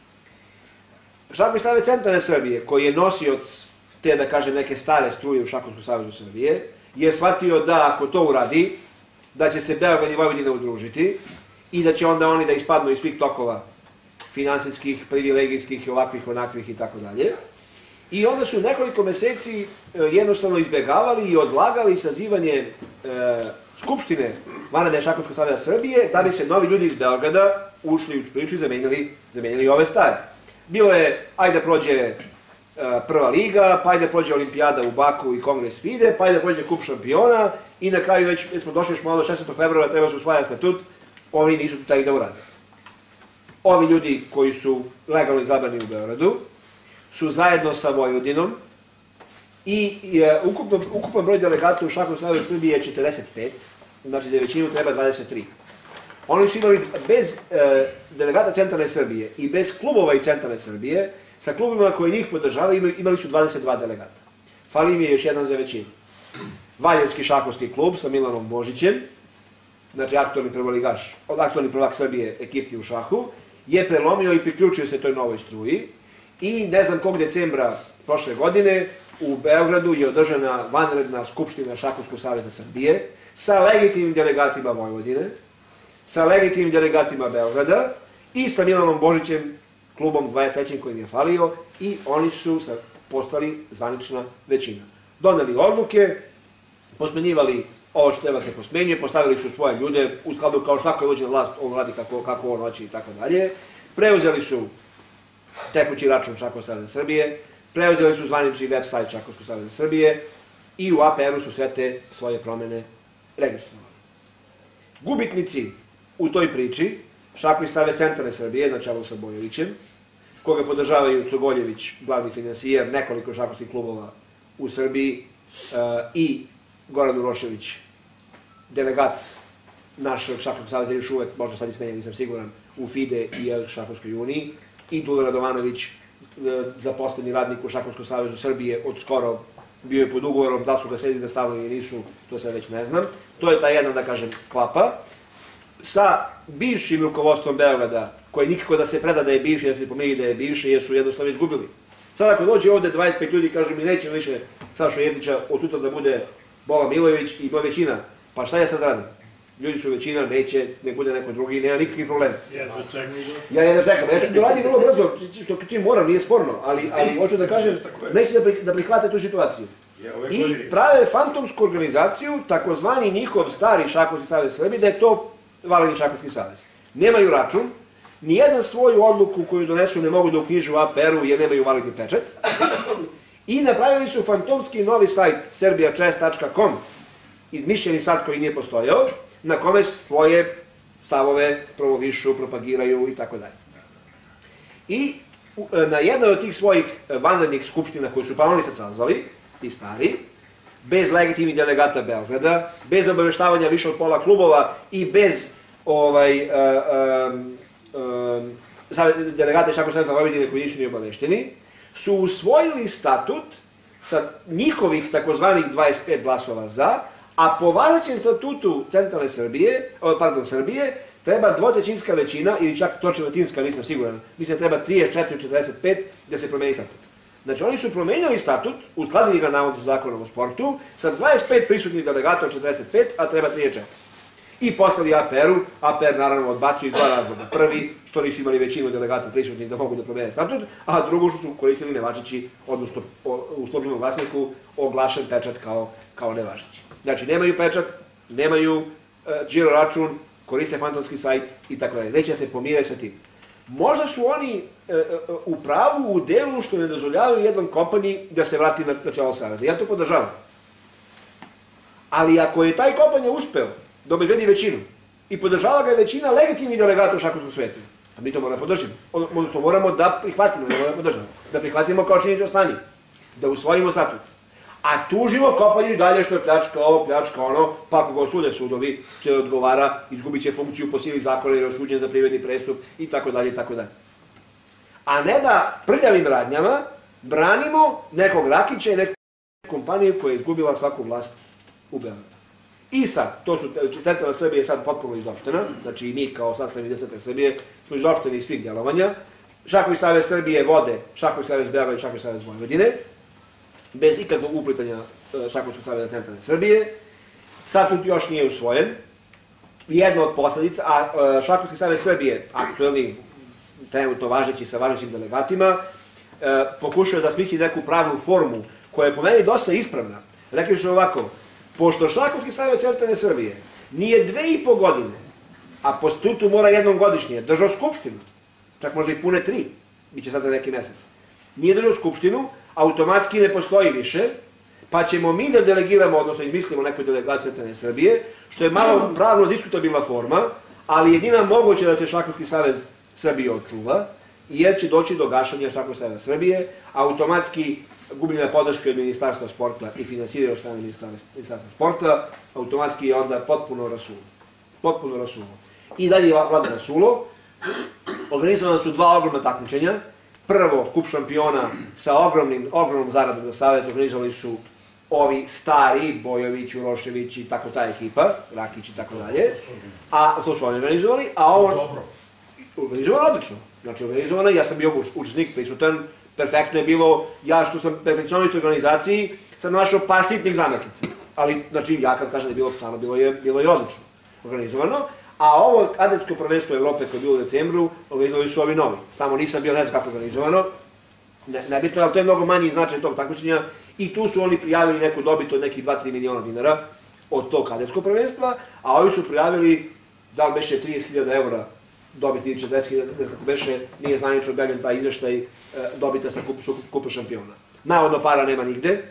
Šahovski savez Centralne Srbije, koji je nosioc te, da kažem, neke stare struje u Šahovskom savezu Srbije, je shvatio da ako to uradi, da će se Beograd i Vojvodina udružiti i da će onda oni da ispadnu iz svih tokova finansijskih, privilegijskih, ovakvih, onakvih i tako dalje. I onda su nekoliko meseci jednostavno izbjegavali i odlagali sazivanje e, Skupštine vanredne Šahovskog saveza Srbije, da bi se novi ljudi iz Beograda ušli u priču i zamenjali, zamenjali ove stare. Bilo je, ajde prođe e, prva liga, pa ajde prođe olimpijada u Baku i kongres FIDE, pa ajde prođe kup šampiona i na kraju već, već smo došli još malo do šesnaestog februara, treba se usvajati statut, ovi nisu taj da urade. Ovi ljudi koji su legalno izabrani u Beogradu su zajedno sa Vojvodinom i je, ukupno, ukupan broj delegata u Šahovskom savezu Srbije je četrdeset pet, znači za većinu treba dvadeset tri. Oni su imali bez e, delegata Centralne Srbije i bez klubova iz Centralne Srbije, sa klubima koji njih podržavaju imali su dvadeset dva delegata. Fali im je još jedan za većinu. Valjevski šahovski klub sa Milanom Božićem, znači aktualni prvoligaš, aktualni prvak Srbije ekipni u šahu, je prelomio i priključio se toj novoj struji i ne znam kog decembra prošle godine u Beogradu je održana vanredna skupština Šahovskog saveza Srbije sa legitimnim delegatima Vojvodine, sa legitimnim delegatima Beograda i sa Milanom Božićem, klubom dvadeset trećim kojim je falio, i oni su postali zvanična većina. Doneli odluke, posmenjivali ovo što treba se posmenjuje, postavili su svoje ljude u skladu kao šta koji dođe na vlast, on radi kako, kako on hoće i tako dalje. Preuzeli su tekući račun Šahovskog saveza Srbije, preuzeli su zvanični web sajt Šahovskog saveza Srbije i u A P R-u su sve te svoje promene registrovali. Gubitnici u toj priči, Šahovski savez Centralne Srbije, na čelu sa Bojovićem, koga podržavaju Cugoljević, glavni finansijer, nekoliko šahovskih klubova u Srbiji, uh, i Goran Urošević, delegat našeg Šahovskog saveza, još uvek, možda sad ismenjen, nisam siguran, u FIDE i Šahovskoj uniji, i Dula Radovanović, zaposleni radnik u Šahovskom savezu Srbije, od skoro bio je pod ugovorom, da su ga sredili da stavili ili nisu, to sad već ne znam. To je ta jedna, da kažem, klapa. Sa bivšim rukovodstvom Beograda, koji nikako da se preda da je bivši, da se pomiri da je bivši, jer su jednostavno izgubili. Sad ako dođe ovde dvadeset pet ljudi i kažu mi nećemo više Sašu Jeftića od sutra da bude Boba Milojević i moja većina, pa šta ja sad radim? Ljudi su većina, neće, nek bude neko drugi, nema nikakvih problema. Ja jedno čekam, ja ću to radim vrlo brzo, što čim moram, nije sporno, ali, ali hoću da kažem, neće da, pri, da prihvate tu situaciju. I prave fantomsku organizaciju, takozvani njihov stari Šahovski savez Srbije, da je to validni Šahovski savez. Nemaju račun, nijedan svoju odluku koju donesu ne mogu da uknjižu u A P R-u jer nemaju validni pečat. I napravili su fantomski novi sajt serbia chess tačka com, izmišljeni sad koji nije postojao, na kome svoje stavove promovišu, propagiraju i tako dalje. I na jednoj od tih svojih vanrednih skupština koje su pa oni sad sazvali, ti stari, bez legitimnih delegata Beograda, bez obaveštavanja više od pola klubova i bez ovaj, uh, um, um, delegata Šahovskog saveza Vojvodine koji nisu ni obavešteni, su usvojili statut sa njihovih takozvanih dvadeset pet glasova za, a po važećem statutu Centralne Srbije, pardon, Srbije, treba dvotrećinska većina, ili čak tročetvrtinska, nisam siguran, mislim treba trideset četiri od četrdeset pet da se promeni statut. Znači oni su promenjali statut, uskladili ga navodno sa zakonom o sportu, sa dvadeset pet prisutnih delegata od četrdeset pet, a treba trideset četiri. I poslali A P R-u, A P R naravno odbacuju iz dva razloga. Prvi, što nisu imali većinu delegata prisutnih da mogu da promene statut, a drugo što su koristili nevažeći, odnosno u službenom glasniku, oglašen pečat kao, kao nevažeći. Znači, nemaju pečat, nemaju uh, žiro račun, koriste fantomski sajt i tako dalje. Neće se pomire sa tim. Možda su oni uh, uh, u pravu u delu što ne dozvoljavaju jednom kompaniji da se vrati na, na čelo saveza. Ja to podržavam. Ali ako je taj kompanija uspeo da obezbedi većinu i podržava ga većina legitimnih delegata u šahovskom svetu, Pa mi to moramo podržimo. Odnosno, moramo da prihvatimo, ne moramo da podržamo. Da prihvatimo kao činjenično stanje. Da usvojimo statut. A tužimo kopanju i dalje što je pljačka ovo, pljačka ono, pa ako ga osude sudovi, će odgovara, izgubit će funkciju po sili zakona jer je osuđen za privredni prestup i tako dalje i tako dalje. A ne da prljavim radnjama branimo nekog Rakića i neku kompaniju koja je izgubila svaku vlast u Beogradu. I sad, to su, centralna Srbija je sad potpuno izopštena, znači i mi kao sastavni deo centralne Srbije smo izopšteni iz svih djelovanja. Šakovi savez Srbije vode Šakovi savez Beograda i Šakovi savez Vojvodine, bez ikakvog uplitanja Šakovskog saveza centralne Srbije. Statut još nije usvojen. Jedna od posledica, a Šakovski savez Srbije, aktuelni, trenutno važeći sa važećim delegatima, pokušao da smisli neku pravnu formu koja je po meni dosta ispravna. Rekli su ovako, pošto Šakovski savez centralne Srbije nije dve i po godine, a po statutu mora jednom godišnje, držao skupštinu, čak možda i pune tri, bit će sad za neki mesec, nije držao skupštinu, automatski ne postoji više, pa ćemo mi da delegiramo, odnosno izmislimo neku delegaciju centralne Srbije, što je malo pravno diskutabilna forma, ali jedina moguće da se Šakovski savez Srbije očuva, jer će doći do gašanja Šakovskog saveza Srbije, automatski gubljenja podrške od Ministarstva sporta i finansiranja od strane Ministarstva sporta, automatski je onda potpuno rasulo. Potpuno rasulo. I dalje je vlada rasulo. Organizovana su dva ogromna takmičenja. Prvo, kup šampiona sa ogromnim, ogromnom zaradom za savez organizovali su ovi stari, Bojović, Urošević i tako ta ekipa, Rakić i tako dalje. A to su oni organizovali, a ovo... Organizovano odlično. Znači, organizovano, ja sam bio učesnik, prisutan, perfektno je bilo, ja što sam perfekcionist u organizaciji, sam našao par sitnih zamerkica. Ali, znači, ja kad kažem da je bilo stvarno, bilo je, bilo je odlično organizovano. A ovo kadetsko prvenstvo Evrope koje je bilo u decembru, organizovali su ovi novi. Tamo nisam bio, ne znam kako organizovano. Ne, nebitno, ali to je mnogo manji značaj tog takmičenja. I tu su oni prijavili neku dobit od nekih dva do tri miliona dinara od tog kadetskog prvenstva, a ovi su prijavili, da li beše trideset hiljada eura dobiti ili četrdeset hiljada, ne znam kako beše, nije zvanično objavljen taj izveštaj dobita sa kupa šampiona. Navodno para nema nigde.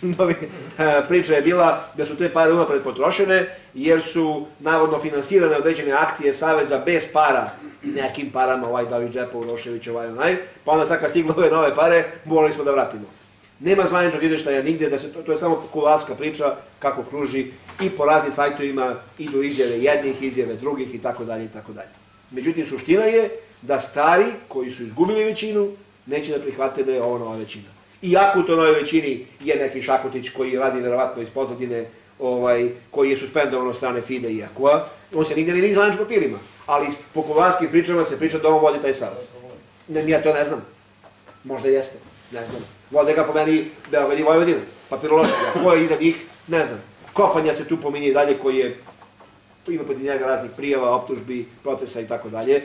Priča je bila da su te pare unapred potrošene, jer su navodno finansirane određene akcije Saveza bez para, nekim parama, ovaj dao iz džepa, Urošević, ovaj onaj, pa onda sad kad stigle ove nove pare, morali smo da vratimo. Nema zvaničnog izveštaja nigde, da se, to, to je samo kularska priča kako kruži i po raznim sajtovima idu izjave jednih, izjave drugih i tako dalje i tako dalje. Međutim, suština je da stari koji su izgubili većinu neće da prihvate da je ovo nova većina. Iako u toj novoj većini je neki Šakotić koji radi verovatno iz pozadine, ovaj, koji je suspendovan od strane Fide i Jakua, on se nigde ne vidi zvaničnim papirima, ali po kuvanskim pričama se priča da on vodi taj savez. Ne, ja to ne znam. Možda jeste, ne znam. Vode ga po meni Beograd i Vojvodina, papirološki, a ko je iza njih, ne znam. Kopanja se tu pominje i dalje koji je, ima protiv njega raznih prijava, optužbi, procesa i tako dalje.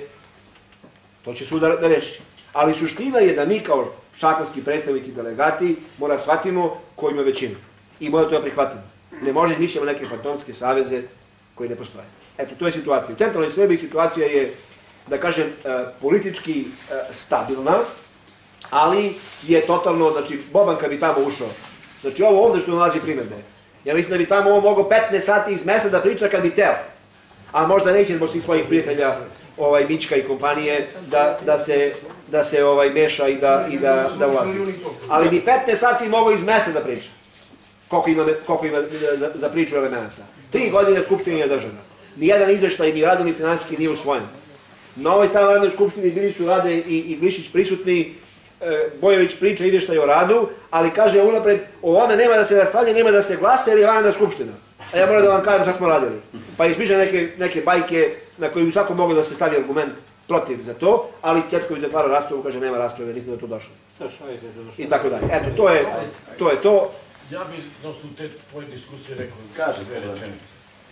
To će sud da, da reši. Ali suština je da mi kao šakovski predstavnici delegati mora shvatimo ko ima većinu. I mora to da prihvatimo. Ne može izmišljamo neke fantomske saveze koji ne postoje. Eto, to je situacija. U centralnoj Srbiji situacija je, da kažem, politički stabilna, ali je totalno, znači, Boban kad bi tamo ušao, znači ovo ovde što nalazi primedbe, ja mislim da bi tamo ovo mogao petnaest sati iz mesta da priča kad bi teo, a možda neće zbog svih svojih prijatelja, ovaj, Mička i kompanije, da, da se, da se ovaj, meša i da, i da, da ulazi. Ali bi petnaest sati mogao iz mesta da priča, koliko ima, koliko ima za, za priču elementa. Tri godine Skupština je držana. Nijedan izveštaj, ni radni, ni finansijski nije usvojen. Na ovoj stavnoj radnoj skupštini bili su Rade i, i Glišić prisutni, Bojović priča izveštaj o radu, ali kaže unapred, o ovome nema da se raspravlja, nema da se glasa, jer je vanredna skupština. A ja moram da vam kažem šta smo radili. Pa izmišljam neke, neke bajke na koje bi svako moglo da se stavi argument protiv za to, ali Tjetković zatvara raspravu, kaže nema rasprave, nismo do tu došli. I tako dalje. Eto, to je to. Je to. Ja bih na osnovu te tvoje diskusije rekao dve rečenice.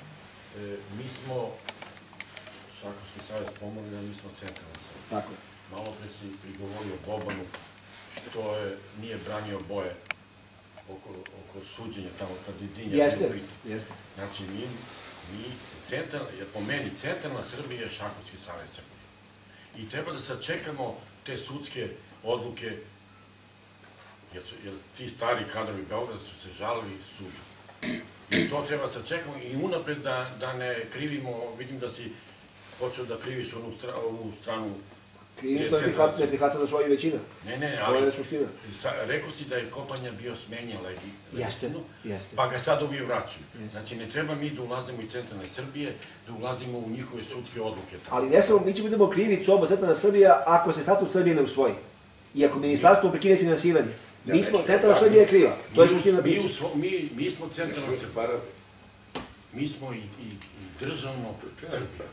Mi smo, Šakovski savez pomogli, mi smo centralni savez. Tako je. Malo pre si prigovorio Bobanu, što je, nije branio boje oko, oko suđenja tamo kad je Dinja. Jeste, jeste. Znači, mi, mi central, po meni, centralna Srbija je Šakovski savez Srbije. I treba da sačekamo te sudske odluke, jer, su, jer ti stari kadrovi Beograda su se žalili sudu. I to treba sačekamo i unapred da, da ne krivimo, vidim da si počeo da kriviš onu, stra, ovu stranu Krivi što ne prihvata da svoji većina. Ne, ne, To ali je suština. rekao si da je Kopanja bio smenjen Jeste, jeste. pa ga sad ovi vraćaju. Znači, ne treba mi da ulazimo iz centralne Srbije, da ulazimo u njihove sudske odluke. Ali ne samo, mi ćemo budemo krivi Coba centralna Srbija ako se statut Srbije ne usvoji. I ako ministarstvo prekine finansiranje. Mi smo, centralna Srbija je kriva. To je suština priče. Mi smo centralna Srbija. Mi smo i državno Srbija.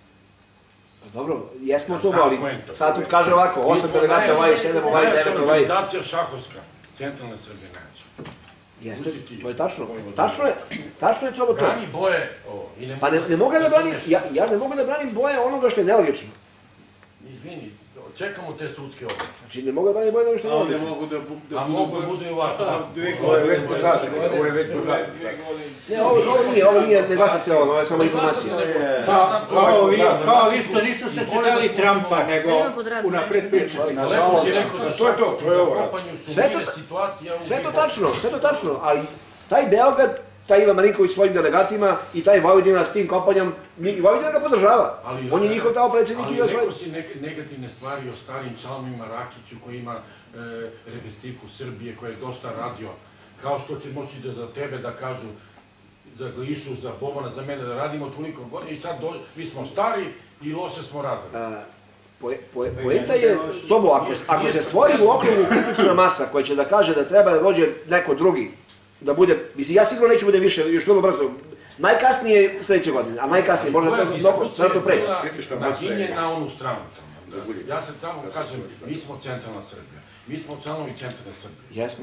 Dobro, jesmo to voli. Statut kaže ovako, osam delegata ovaj, sedam ovaj, devet ovaj. Organizacija šahovska, centralna Srbija najveća. Jeste, to je tačno. Tačno je, tačno je Coba to. Brani boje. Pa ne mogu da branim, ja ne mogu da branim boje onoga što je nelogično. Izvini, čekamo te sudske odluke. Znači, ne mogu da branim boje onoga što je nelogično. A mogu da bude i ovako. Ovo je već pokazano, ovo je već pokazano. Ne, ovo nije, ovo nije, ne glasa se ovo, ovo je samo informacija. Kao isto nisu se čitali Trumpa, nego unapred pričati. To je to, to je ovo. Sve to tačno, sve to tačno, ali taj Beograd, taj Ivan Marinković svojim delegatima i taj Vojvodina s tim kampanjom, i Vojvodina ga podržava. On je njihov tamo predsjednik i ima svoj... Ali rekao si negativne stvari o starim članovima Rakiću koji ima reprezentativu Srbije, koji je dosta radio, kao što će moći da za tebe da kažu za Glišu, za Bobana, za mene da radimo toliko godina i sad mi smo stari i loše smo radili. Poenta je, Cobo, ako se stvori u okrugu kritična masa koja će da kaže da treba da dođe neko drugi, da bude, mislim, ja sigurno neću bude više, još vrlo brzo, najkasnije sledeće godine, a najkasnije, možda to pre. Naginje na onu stranu. Ja se tamo kažem, mi smo centralna Srbija, mi smo članovi centralne Srbije. Jesmo.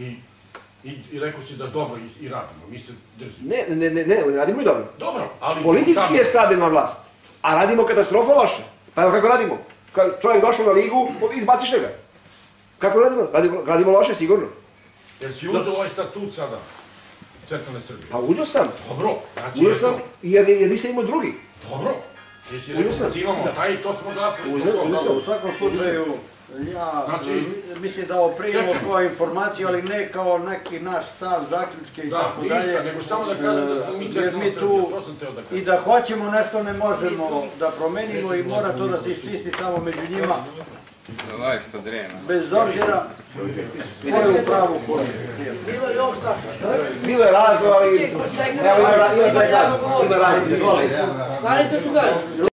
I rekao si da dobro i radimo, mi se držimo. Ne, ne, ne, ne, radimo i dobro. Dobro, ali... Politički je stabilna vlast, a radimo katastrofa loše. Pa evo kako radimo? Čovjek došao na ligu, izbaciše ga. Kako radimo? Radimo loše, sigurno. Jer si uzeo ovaj statut sada, centralne Srbije? Pa uzeo sam. Dobro. Uzeo sam, jer nisam imao drugi. Dobro. Uzeo sam. Imamo taj i to smo glasili. Uzeo sam. U svakom slučaju, ja mislim da ovo primimo kao informaciju, ali ne kao neki naš stav, zaključke i tako dalje. Da, nego samo da kažem da smo mi centralna Srbija, to sam teo da kažem. I da hoćemo nešto ne možemo da promenimo i mora to da se iščisti tamo među njima. Bez obzira ko je u pravu koju. Bilo je razno, ali... Evo ima razno. Ima razno.